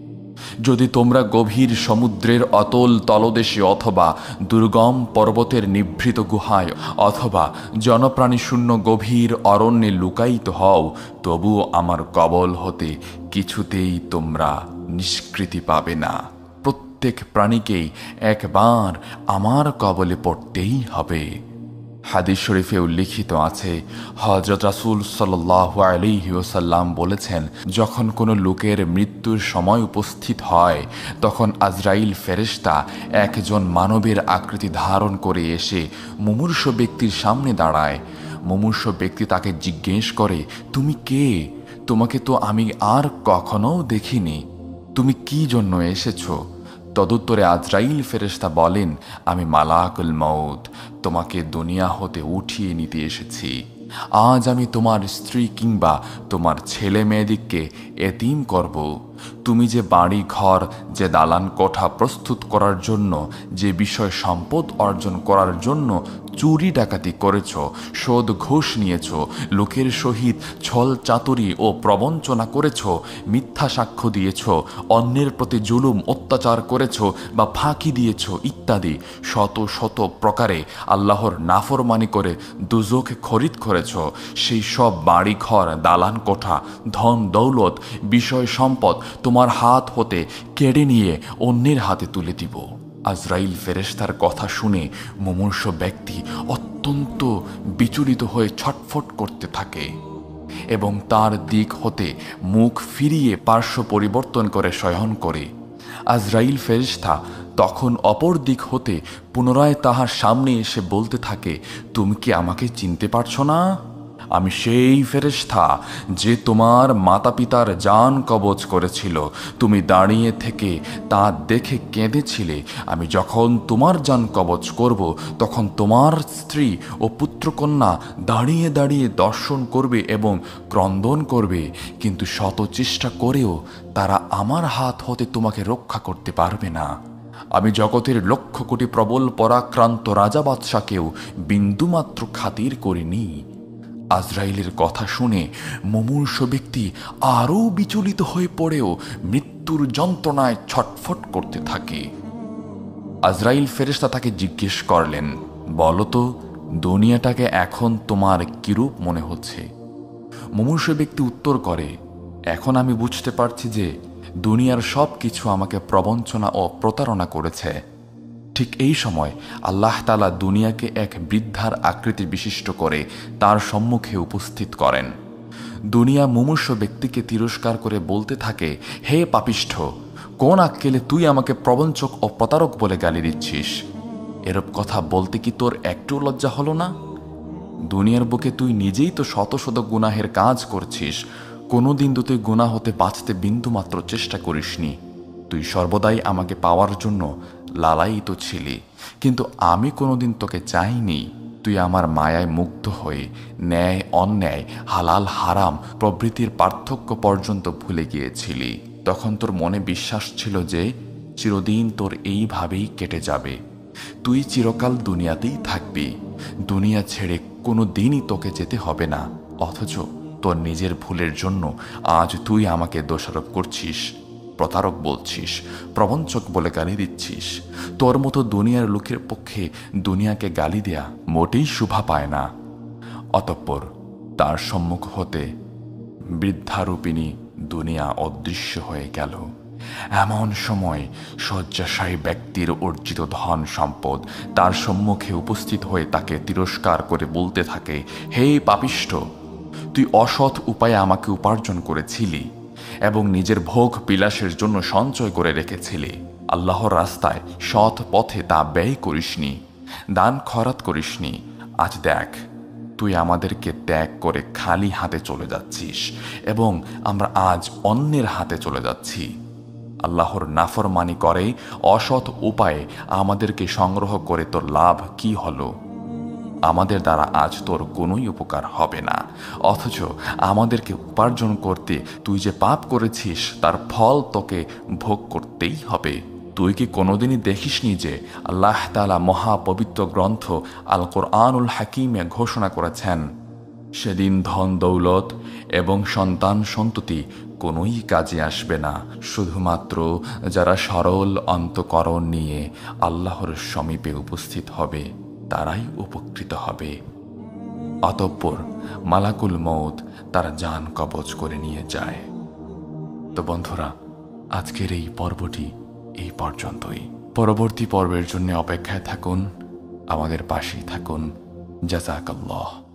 A: যদি তোমরা গভীর সমুদ্রের অতল তলদেশে অথবা দুর্গম পর্বতের নিভৃত গুহায় অথবা জনপ্রাণী শূন্য গভীর অরণ্যে লুকায়িত হও, তবুও আমার কবল হতে কিছুতেই তোমরা নিষ্কৃতি পাবে না। প্রত্যেক প্রাণীকেই একবার আমার কবলে পড়তেই হবে। হাদিস শরীফে উল্লিখিত আছে, হযরত রাসূল সাল্লাল্লাহু আলাইহি ওয়াসাল্লাম বলেছেন, যখন কোনো লোকের মৃত্যুর সময় উপস্থিত হয় তখন আজরাইল ফেরেশতা একজন মানবের আকৃতি ধারণ করে এসে মুমূর্ষ ব্যক্তির সামনে দাঁড়ায়। মুমূর্ষ ব্যক্তি তাকে জিজ্ঞেস করে, তুমি কে? তোমাকে তো আমি আর কখনো দেখিনি, তুমি কি জন্য এসেছো? তদুত্তরে আজরাইল ফেরেশতা বলেন, আমি মালাকুল মউত, তোমাকে দুনিয়া হতে উঠিয়ে নিতে এসেছি। আজ আমি তোমার স্ত্রী কিংবা তোমার ছেলে মেয়েদিকে এতিম করব। তুমি যে বাড়ি ঘর, যে দালান কোঠা প্রস্তুত করার জন্য, যে বিষয় সম্পদ অর্জন করার জন্য চুরি ডাকাতি করেছ, শোধ ঘুষ নিয়েছ, লোকের সহিত ছল চাতুরি ও প্রবঞ্চনা করেছ, মিথ্যা সাক্ষ্য দিয়েছ, অন্যের প্রতি জুলুম অত্যাচার করেছ বা ফাঁকি দিয়েছ ইত্যাদি শত শত প্রকারে আল্লাহর নাফরমানি করে দুজখে খরিদ করেছ, সেই সব বাড়ি ঘর, দালান কোঠা, ধন দৌলত, বিষয় সম্পদ
B: তোমার হাত হতে কেড়ে নিয়ে অন্যের হাতে তুলে দিব। আজরাইল ফেরেশতার কথা শুনে মুমূর্ষ ব্যক্তি অত্যন্ত বিচলিত হয়ে ছটফট করতে থাকে এবং তার দিক হতে মুখ ফিরিয়ে পার্শ্ব পরিবর্তন করে শয়ন করে। আজরাইল ফেরেশতা তখন অপর দিক হতে পুনরায় তাহার সামনে এসে বলতে থাকে, তুমি কি আমাকে চিনতে পারছো না? আমি সেই ফেরেশতা যে তোমার মাতা পিতার জান কবজ করেছিল। তুমি দাঁড়িয়ে থেকে তা দেখে কেঁদেছিলে। আমি যখন তোমার জান কবজ করব, তখন তোমার স্ত্রী ও পুত্রকন্যা দাঁড়িয়ে দাঁড়িয়ে দর্শন করবে এবং ক্রন্দন করবে, কিন্তু শত চেষ্টা করেও তারা আমার হাত হতে তোমাকে রক্ষা করতে পারবে না। আমি জগতের লক্ষ কোটি প্রবল পরাক্রান্ত রাজা বাদশাকেও বিন্দুমাত্র খাতির করিনি। আজরাইলের কথা শুনে মুমূর্ষ ব্যক্তি আরও বিচলিত হয়ে পড়েও মৃত্যুর যন্ত্রণায় ছটফট করতে থাকে। আজরাইল ফেরেশতা তাকে জিজ্ঞেস করলেন, বলো তো, দুনিয়াটাকে এখন তোমার কিরূপ মনে হচ্ছে? মুমূর্ষ ব্যক্তি উত্তর করে, এখন আমি বুঝতে পারছি যে দুনিয়ার সব কিছু আমাকে প্রবঞ্চনা ও প্রতারণা করেছে। ঠিক এই সময় আল্লাহ তাআলা দুনিয়াকে এক বৃদ্ধার আকৃতি বিশিষ্ট করে তার সম্মুখে উপস্থিত করেন। দুনিয়া মুমূর্ষ ব্যক্তিকে তিরস্কার করে বলতে থাকে, হে পাপিষ্ঠ, কোন আক্কেলে তুই আমাকে প্রবঞ্চক ও প্রতারক বলে গালি দিচ্ছিস? এরূপ কথা বলতে কি তোর একটু লজ্জা হলো না? দুনিয়ার বুকে তুই নিজেই তো শত শত গুনাহের কাজ করছিস, কোনোদিন তো তুই গুনাহ হতে বাঁচতে বিন্দুমাত্র চেষ্টা করিসনি। তুই সর্বদাই আমাকে পাওয়ার জন্য লালায়িত ছিলি, কিন্তু আমি কোনোদিন তোকে চাইনি। তুই আমার মায়ায় মুগ্ধ হয়ে ন্যায় অন্যায়, হালাল হারাম প্রভৃতির পার্থক্য পর্যন্ত ভুলে গিয়েছিলি। তখন তোর মনে বিশ্বাস ছিল যে চিরদিন তোর এইভাবেই কেটে যাবে, তুই চিরকাল দুনিয়াতেই থাকবি, দুনিয়া ছেড়ে কোনো দিনই তোকে যেতে হবে না। অথচ তোর নিজের ভুলের জন্য আজ তুই আমাকে দোষারোপ করছিস, প্রতারক বলছিস, প্রবঞ্চক বলে গালি দিচ্ছিস। তোর মতো দুনিয়ার লোকের পক্ষে দুনিয়াকে গালি দেয়া মোটেই শোভা পায় না। অতঃপর তার সম্মুখ হতে বৃদ্ধারূপিণী দুনিয়া অদৃশ্য হয়ে গেল। এমন সময় শয্যাশায়ী ব্যক্তির অর্জিত ধন সম্পদ তার সম্মুখে উপস্থিত হয়ে তাকে তিরস্কার করে বলতে থাকে, হে পাপিষ্ঠ, তুই অসৎ উপায়ে আমাকে উপার্জন করেছিলি এবং নিজের ভোগ বিলাসের জন্য সঞ্চয় করে রেখেছিলি। আল্লাহর রাস্তায় সৎ পথে তা ব্যয় করিসনি, দান খয়রাত করিসনি। আজ দেখ, তুই আমাদেরকে ত্যাগ করে খালি হাতে চলে যাচ্ছিস এবং আমরা আজ অন্যের হাতে চলে যাচ্ছি। আল্লাহর নাফরমানি করে অসৎ উপায়ে আমাদেরকে সংগ্রহ করে তোর লাভ কি হলো? আমাদের দ্বারা আজ তোর কোনোই উপকার হবে না, অথচ আমাদেরকে উপার্জন করতে তুই যে পাপ করেছিস তার ফল তোকে ভোগ করতেই হবে। তুই কি কোনোদিনই দেখিসনি যে আল্লাহ তাআলা মহাপবিত্র গ্রন্থ আল কোরআনুল হাকিমে ঘোষণা করেছেন, সেদিন ধন দৌলত এবং সন্তান সন্ততি কোনোই কাজে আসবে না, শুধুমাত্র যারা সরল অন্তঃকরণ নিয়ে আল্লাহর সমীপে উপস্থিত হবে তারাই উপকৃত হবে। অতঃপর মালাকুল মউত তার জান কবজ করে নিয়ে যায়। তো বন্ধুরা, আজকের এই পর্বটি এই পর্যন্তই। পরবর্তী পর্বের জন্য অপেক্ষায় থাকুন, আমাদের পাশেই থাকুন। জাযাকাল্লাহ।